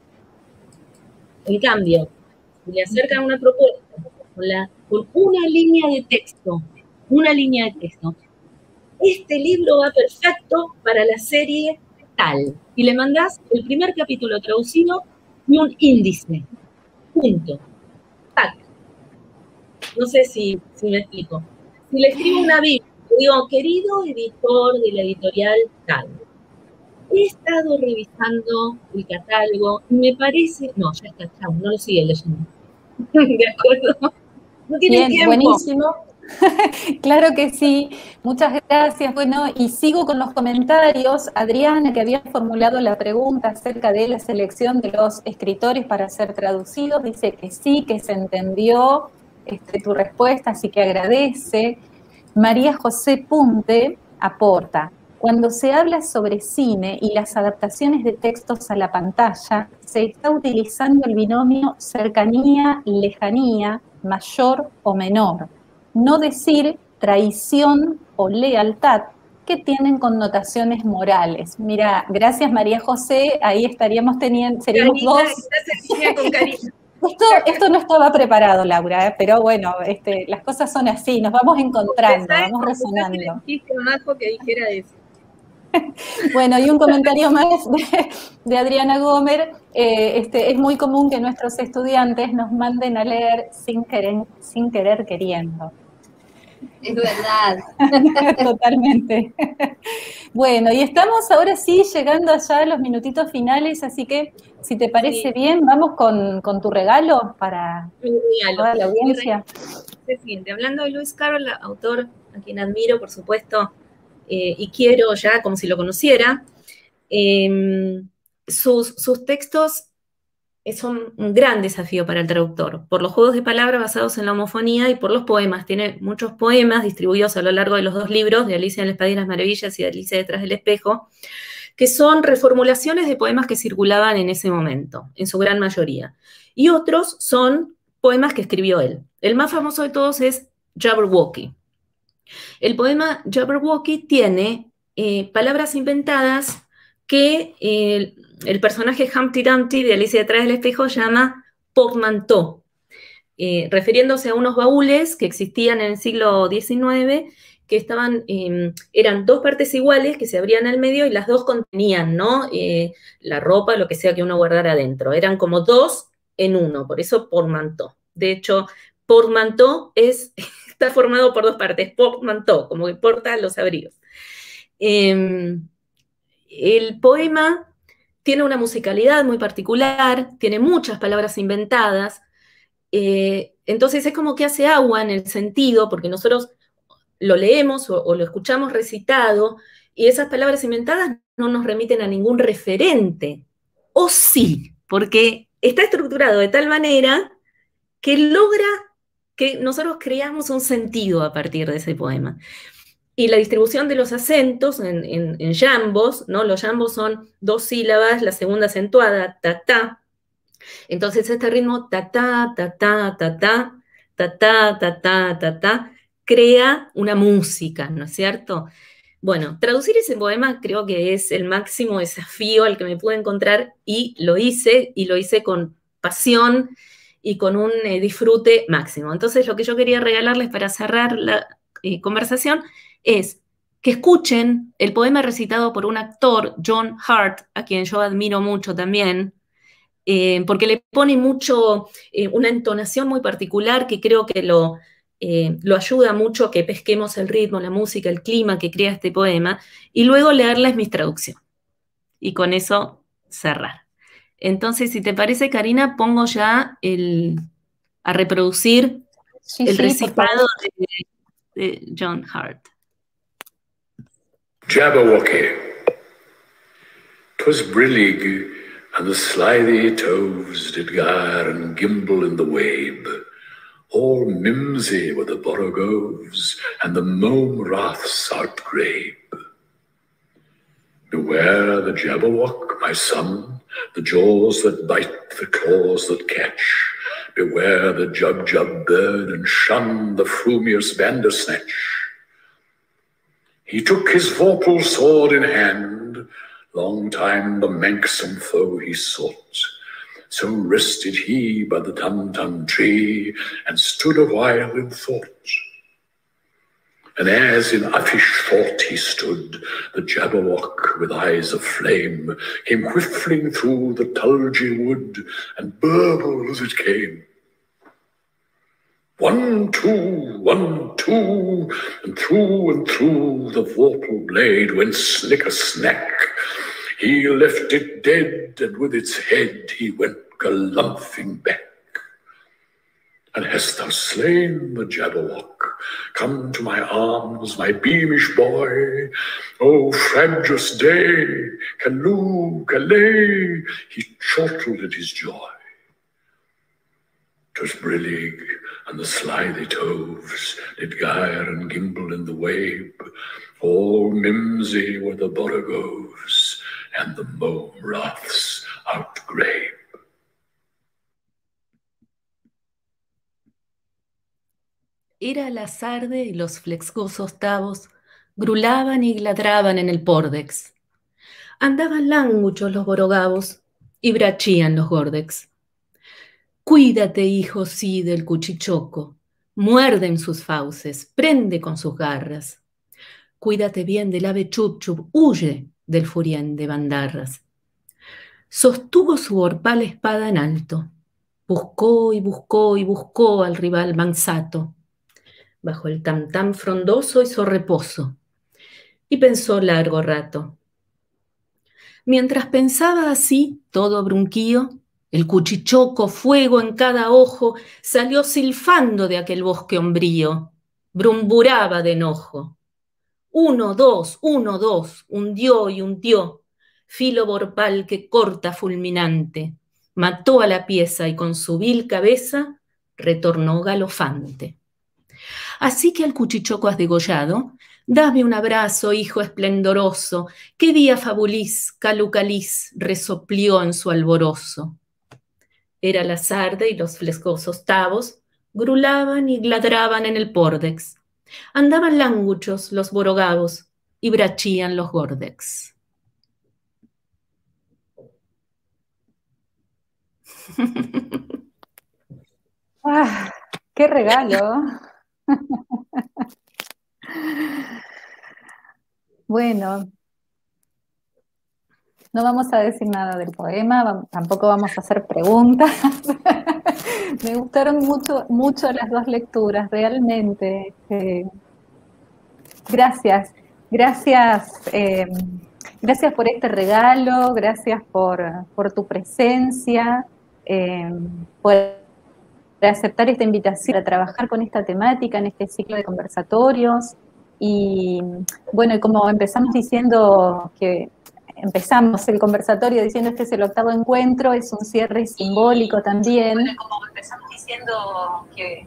En cambio, si le acercan una propuesta con, la, con una línea de texto, una línea de texto, este libro va perfecto para la serie tal, y le mandás el primer capítulo traducido y un índice, punto, tac. No sé si, si me explico. Si le escribo una Biblia, digo, querido editor de la editorial tal, he estado revisando el catálogo y me parece... No, ya está, chao, no lo sigue leyendo. ¿De acuerdo? No tiene Bien, tiempo. Buenísimo. Claro que sí. Muchas gracias. Bueno, y sigo con los comentarios. Adriana, que había formulado la pregunta acerca de la selección de los escritores para ser traducidos, dice que sí, que se entendió este, tu respuesta, así que agradece. María José Punte aporta: cuando se habla sobre cine y las adaptaciones de textos a la pantalla, se está utilizando el binomio cercanía-lejanía, mayor o menor, no decir traición o lealtad, que tienen connotaciones morales. Mira, gracias María José, ahí estaríamos teniendo, seríamos Carita, dos. Estás con cariño. Esto, esto no estaba preparado, Laura, ¿eh? Pero bueno, este, las cosas son así, nos vamos encontrando, vamos resonando. Majo que dijera eso. Bueno, y un comentario más de, de Adriana Gómez. Eh, este, es muy común que nuestros estudiantes nos manden a leer sin querer, sin querer queriendo. Es verdad. Totalmente. Bueno, y estamos ahora sí llegando allá a los minutitos finales, así que si te parece Sí. bien, vamos con, con tu regalo para toda la audiencia. Es el siguiente, hablando de Lewis Carroll, autor a quien admiro, por supuesto, eh, y quiero ya como si lo conociera, eh, sus, sus textos son un gran desafío para el traductor, por los juegos de palabras basados en la homofonía y por los poemas. Tiene muchos poemas distribuidos a lo largo de los dos libros, de Alicia en el País de las Maravillas y de Alicia detrás del espejo, que son reformulaciones de poemas que circulaban en ese momento, en su gran mayoría. Y otros son poemas que escribió él. El más famoso de todos es Jabberwocky. El poema Jabberwocky tiene eh, palabras inventadas que eh, el personaje Humpty Dumpty de Alicia detrás del espejo llama portmanteau, eh, refiriéndose a unos baúles que existían en el siglo diecinueve, que estaban, eh, eran dos partes iguales que se abrían al medio y las dos contenían, ¿no? Eh, la ropa, lo que sea que uno guardara adentro. Eran como dos en uno, por eso portmanteau. De hecho, portmanteau es, está formado por dos partes, portmanteau, como que porta los abrigos. Eh, el poema tiene una musicalidad muy particular, tiene muchas palabras inventadas, eh, entonces es como que hace agua en el sentido, porque nosotros lo leemos o, o lo escuchamos recitado, y esas palabras inventadas no nos remiten a ningún referente. O sí, porque está estructurado de tal manera que logra que nosotros creamos un sentido a partir de ese poema. Y la distribución de los acentos en, en, en jambos, ¿no? Los jambos son dos sílabas, la segunda acentuada, ta, ta. Entonces este ritmo, ta, ta, ta, ta, ta, ta, ta, ta, ta, ta, ta, ta, crea una música, ¿no es cierto? Bueno, traducir ese poema creo que es el máximo desafío al que me pude encontrar y lo hice, y lo hice con pasión y con un eh, disfrute máximo. Entonces lo que yo quería regalarles para cerrar la eh, conversación es que escuchen el poema recitado por un actor, John Hart, a quien yo admiro mucho también, eh, porque le pone mucho, eh, una entonación muy particular que creo que lo, eh, lo ayuda mucho a que pesquemos el ritmo, la música, el clima que crea este poema, y luego leerles mi traducción. Y con eso cerrar. Entonces, si te parece, Karina, pongo ya el, a reproducir sí, el sí, recitado de, de John Hart. Jabberwocky. 'Twas brillig, and the slithy toves did gyre and gimble in the wabe. All mimsy were the borogoves, and the mome raths outgrabe. Beware the Jabberwock, my son, the jaws that bite, the claws that catch. Beware the Jubjub bird, and shun the frumious Bandersnatch. He took his vorpal sword in hand, long time the manxome foe he sought. So rested he by the Tumtum tree, and stood a while in thought. And as in uffish thought he stood, the Jabberwock, with eyes of flame, came whiffling through the tulgey wood, and burbled as it came. One, two, one, two, and through and through the vorpal blade went snicker-snack. He left it dead, and with its head he went galumphing back. And hast thou slain the Jabberwock? Come to my arms, my beamish boy. O frabjous day, callooh, callay, he chortled at his joy. 'Twas brillig, and the slithy toves did gyre and gimble in the wabe. All mimsy were the borogoves, and the mome raths outgrabe. Era la sarde y los flexosos tabos grulaban y gladraban en el pórdex. Andaban lánguchos los borogavos y brachían los gordex. Cuídate, hijo, sí, del cuchichoco. Muerde en sus fauces, prende con sus garras. Cuídate bien del ave chup-chup, huye del furián de bandarras. Sostuvo su orpal espada en alto. Buscó y buscó y buscó al rival mansato. bajo el tam-tam frondoso hizo reposo y pensó largo rato. Mientras pensaba así, todo brunquío, el cuchichoco, fuego en cada ojo, salió silfando de aquel bosque hombrío, brumburaba de enojo. Uno, dos, uno, dos, hundió y hundió, filo borpal que corta fulminante, mató a la pieza y con su vil cabeza retornó galofante. Así que al cuchichoco has degollado, dame un abrazo, hijo esplendoroso, qué día fabulís, calucalís, resoplió en su alborozo. Era la sarda y los frescosos tavos grulaban y ladraban en el pórdex. Andaban lánguchos los borogavos y brachían los gordex. ¡Ah, qué regalo! Bueno, no vamos a decir nada del poema, tampoco vamos a hacer preguntas. Me gustaron mucho, mucho las dos lecturas, realmente. Eh, gracias, gracias, eh, gracias por este regalo, gracias por, por tu presencia, eh, por aceptar esta invitación a trabajar con esta temática en este ciclo de conversatorios. Y bueno, y como empezamos diciendo que empezamos el conversatorio diciendo este es el octavo encuentro, es un cierre simbólico también. Bueno, como empezamos diciendo que...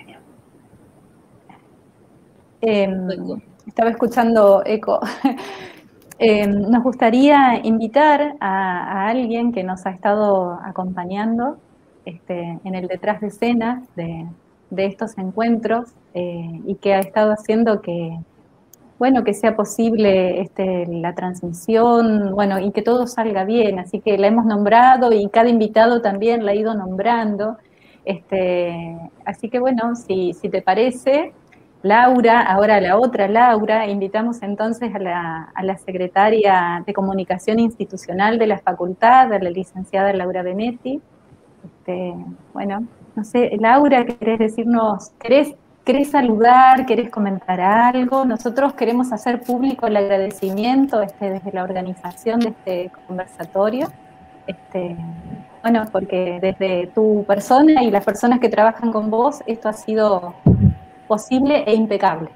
Eh, estaba escuchando eco. eh, nos gustaría invitar a, a alguien que nos ha estado acompañando este, en el detrás de escena de, de estos encuentros eh, y que ha estado haciendo que bueno, que sea posible este, la transmisión, bueno, y que todo salga bien, así que la hemos nombrado y cada invitado también la ha ido nombrando, este, así que bueno, si, si te parece, Laura, ahora la otra Laura, invitamos entonces a la, a la secretaria de Comunicación Institucional de la Facultad, a la licenciada Laura Benetti. Este, bueno, no sé, Laura, ¿querés decirnos, querés ¿Querés saludar? ¿Querés comentar algo? Nosotros queremos hacer público el agradecimiento este, desde la organización de este conversatorio. Este, bueno, porque desde tu persona y las personas que trabajan con vos, esto ha sido posible e impecable.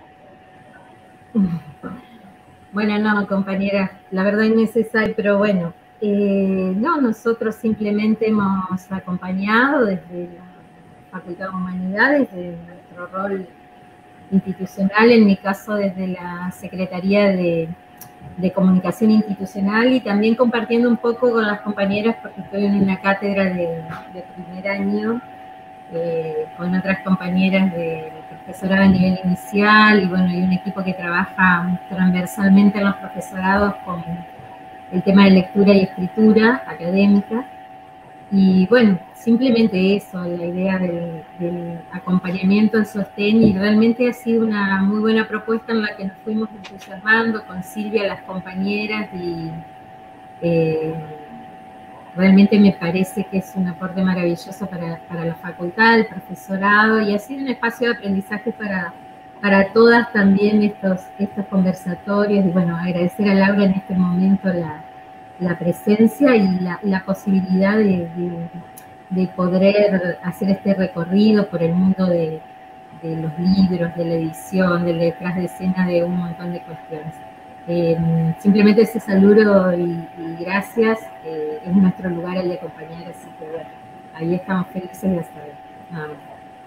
Bueno, no, compañera, la verdad es necesario, pero bueno, eh, no, nosotros simplemente hemos acompañado desde la Facultad de Humanidades, desde nuestro rol institucional, en mi caso desde la Secretaría de, de Comunicación Institucional, y también compartiendo un poco con las compañeras, porque estoy en una cátedra de, de primer año, eh, con otras compañeras de profesorado a nivel inicial, y bueno, hay un equipo que trabaja transversalmente en los profesorados con el tema de lectura y escritura académica. Y bueno, simplemente eso, la idea del, del acompañamiento al sostén, y realmente ha sido una muy buena propuesta en la que nos fuimos entusiasmando con Silvia, las compañeras, y eh, realmente me parece que es un aporte maravilloso para, para la facultad, el profesorado, y ha sido un espacio de aprendizaje para, para todas también estos, estos conversatorios. Y bueno, agradecer a Laura en este momento la la presencia y la, la posibilidad de, de, de poder hacer este recorrido por el mundo de, de los libros, de la edición, del detrás de escena, de un montón de cuestiones. Eh, simplemente ese saludo y, y gracias, eh, es nuestro lugar el de acompañar, así que bueno, ahí estamos felices de estar. Nada más.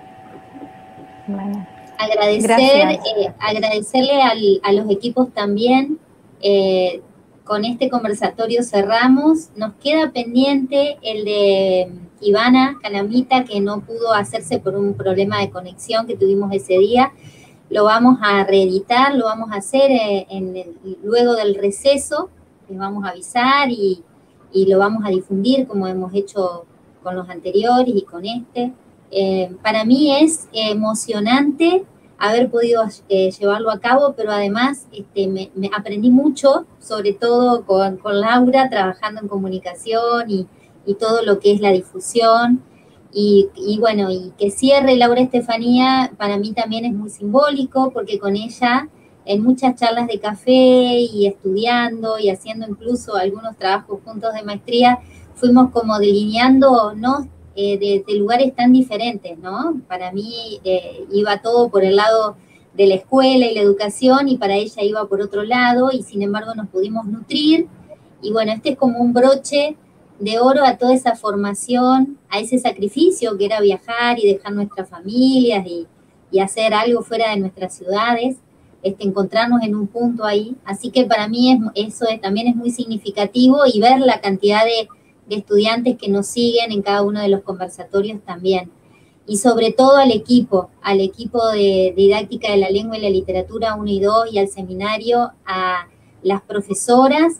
Bueno, agradecer, eh, agradecerle al, a los equipos también. eh, Con este conversatorio cerramos. Nos queda pendiente el de Ivana Calamita, que no pudo hacerse por un problema de conexión que tuvimos ese día. Lo vamos a reeditar, lo vamos a hacer en el, luego del receso. Les vamos a avisar y, y lo vamos a difundir como hemos hecho con los anteriores y con este. Eh, para mí es emocionante haber podido eh, llevarlo a cabo, pero además este, me, me aprendí mucho, sobre todo con, con Laura, trabajando en comunicación y, y todo lo que es la difusión. Y, y bueno, y que cierre Laura Estefanía para mí también es muy simbólico, porque con ella en muchas charlas de café y estudiando y haciendo incluso algunos trabajos juntos de maestría, fuimos como delineando, ¿no? Eh, de, de lugares tan diferentes, ¿no? Para mí eh, iba todo por el lado de la escuela y la educación, y para ella iba por otro lado, y sin embargo nos pudimos nutrir, y bueno, este es como un broche de oro a toda esa formación, a ese sacrificio que era viajar y dejar nuestras familias y, y hacer algo fuera de nuestras ciudades, este, encontrarnos en un punto ahí. Así que para mí es, eso es, también es muy significativo, y ver la cantidad de, de estudiantes que nos siguen en cada uno de los conversatorios también. Y sobre todo al equipo, al equipo de didáctica de la lengua y la literatura uno y dos, y al seminario, a las profesoras,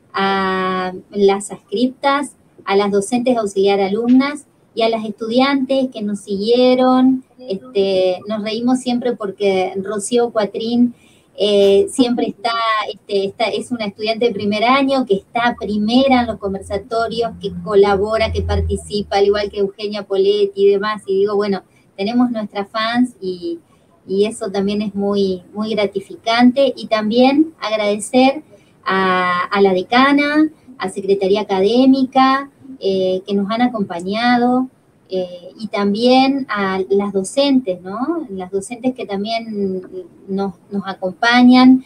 a las ascriptas, a las docentes auxiliar alumnas y a las estudiantes que nos siguieron. Este, nos reímos siempre porque Rocío Cuatrín eh, siempre está, este, está, es una estudiante de primer año que está primera en los conversatorios, que colabora, que participa, al igual que Eugenia Poletti y demás, y digo, bueno, tenemos nuestras fans y, y eso también es muy, muy gratificante. Y también agradecer a, a la decana, a Secretaría Académica, eh, que nos han acompañado, eh, y también a las docentes, ¿no? Las docentes que también nos, nos acompañan,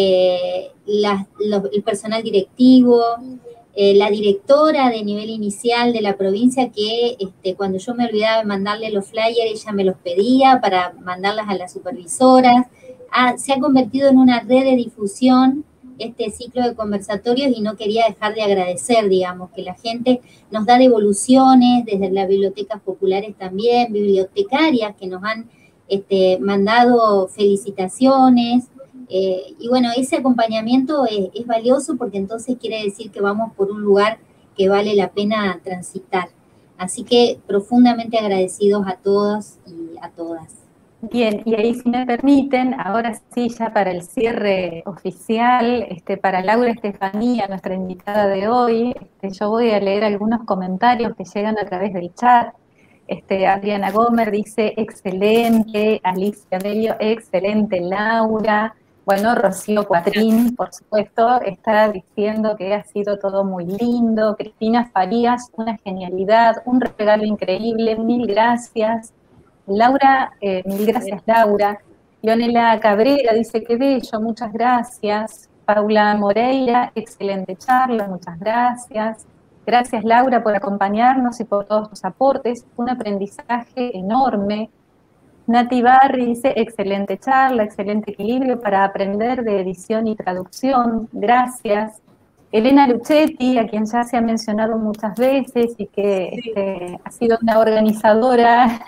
eh, las, los, el personal directivo, eh, la directora de nivel inicial de la provincia, que este, cuando yo me olvidaba de mandarle los flyers, ella me los pedía para mandarlas a las supervisoras. Ah, se ha convertido en una red de difusión este ciclo de conversatorios, y no quería dejar de agradecer, digamos, que la gente nos da devoluciones desde las bibliotecas populares también, bibliotecarias que nos han este, mandado felicitaciones, eh, y bueno, ese acompañamiento es, es valioso, porque entonces quiere decir que vamos por un lugar que vale la pena transitar. Así que profundamente agradecidos a todos y a todas. Bien, y ahí, si me permiten, ahora sí, ya para el cierre oficial, este, para Laura Estefanía, nuestra invitada de hoy, este, yo voy a leer algunos comentarios que llegan a través del chat. Este, Adriana Gómez dice, excelente. Alicia Bello, excelente. Laura. Bueno, Rocío Cuatrín, por supuesto, está diciendo que ha sido todo muy lindo. Cristina Farías, una genialidad, un regalo increíble, mil gracias. Laura, eh, mil gracias, Laura. Leonela Cabrera dice, qué bello, muchas gracias. Paula Moreira, excelente charla, muchas gracias. Gracias, Laura, por acompañarnos y por todos tus aportes, un aprendizaje enorme. Nati Barri dice, excelente charla, excelente equilibrio para aprender de edición y traducción, gracias. Elena Luchetti, a quien ya se ha mencionado muchas veces y que sí. este, ha sido una organizadora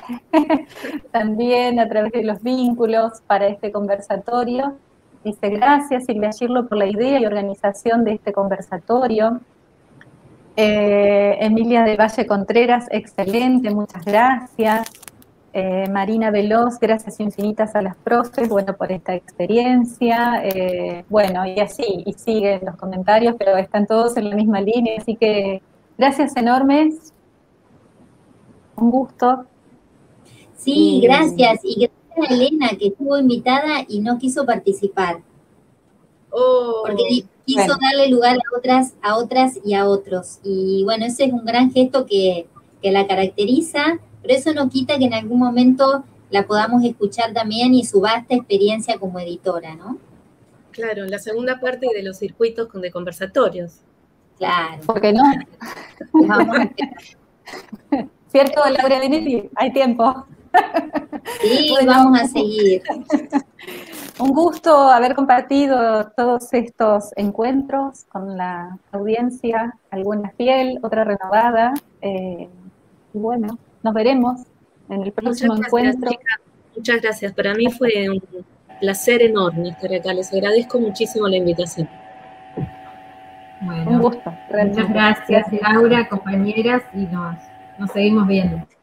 también a través de los vínculos para este conversatorio. Dice, gracias Silvia Girlo por la idea y organización de este conversatorio. Eh, Emilia de Valle Contreras, excelente, muchas gracias. Eh, Marina Veloz, gracias infinitas a las profes, bueno, por esta experiencia, eh, bueno, y así, y siguen los comentarios, pero están todos en la misma línea, así que gracias enormes, un gusto. Sí, y... gracias, y gracias a Elena, que estuvo invitada y no quiso participar, oh, porque quiso bueno. darle lugar a otras, a otras y a otros, y bueno, ese es un gran gesto que, que la caracteriza. Pero eso no quita que en algún momento la podamos escuchar también, y su vasta experiencia como editora, ¿no? Claro, la segunda parte de los circuitos de conversatorios. Claro. ¿Por qué no? Vamos a esperar. ¿Cierto, Laura Benetti? Hay tiempo. Sí, bueno, vamos a seguir. Un gusto haber compartido todos estos encuentros con la audiencia, alguna fiel, otra renovada, eh, y bueno, nos veremos en el próximo Muchas encuentro. Gracias, chica. Muchas gracias. Para mí fue un placer enorme estar acá. Les agradezco muchísimo la invitación. Bueno, un gusto. Muchas gracias, Laura, compañeras, y nos, nos seguimos viendo.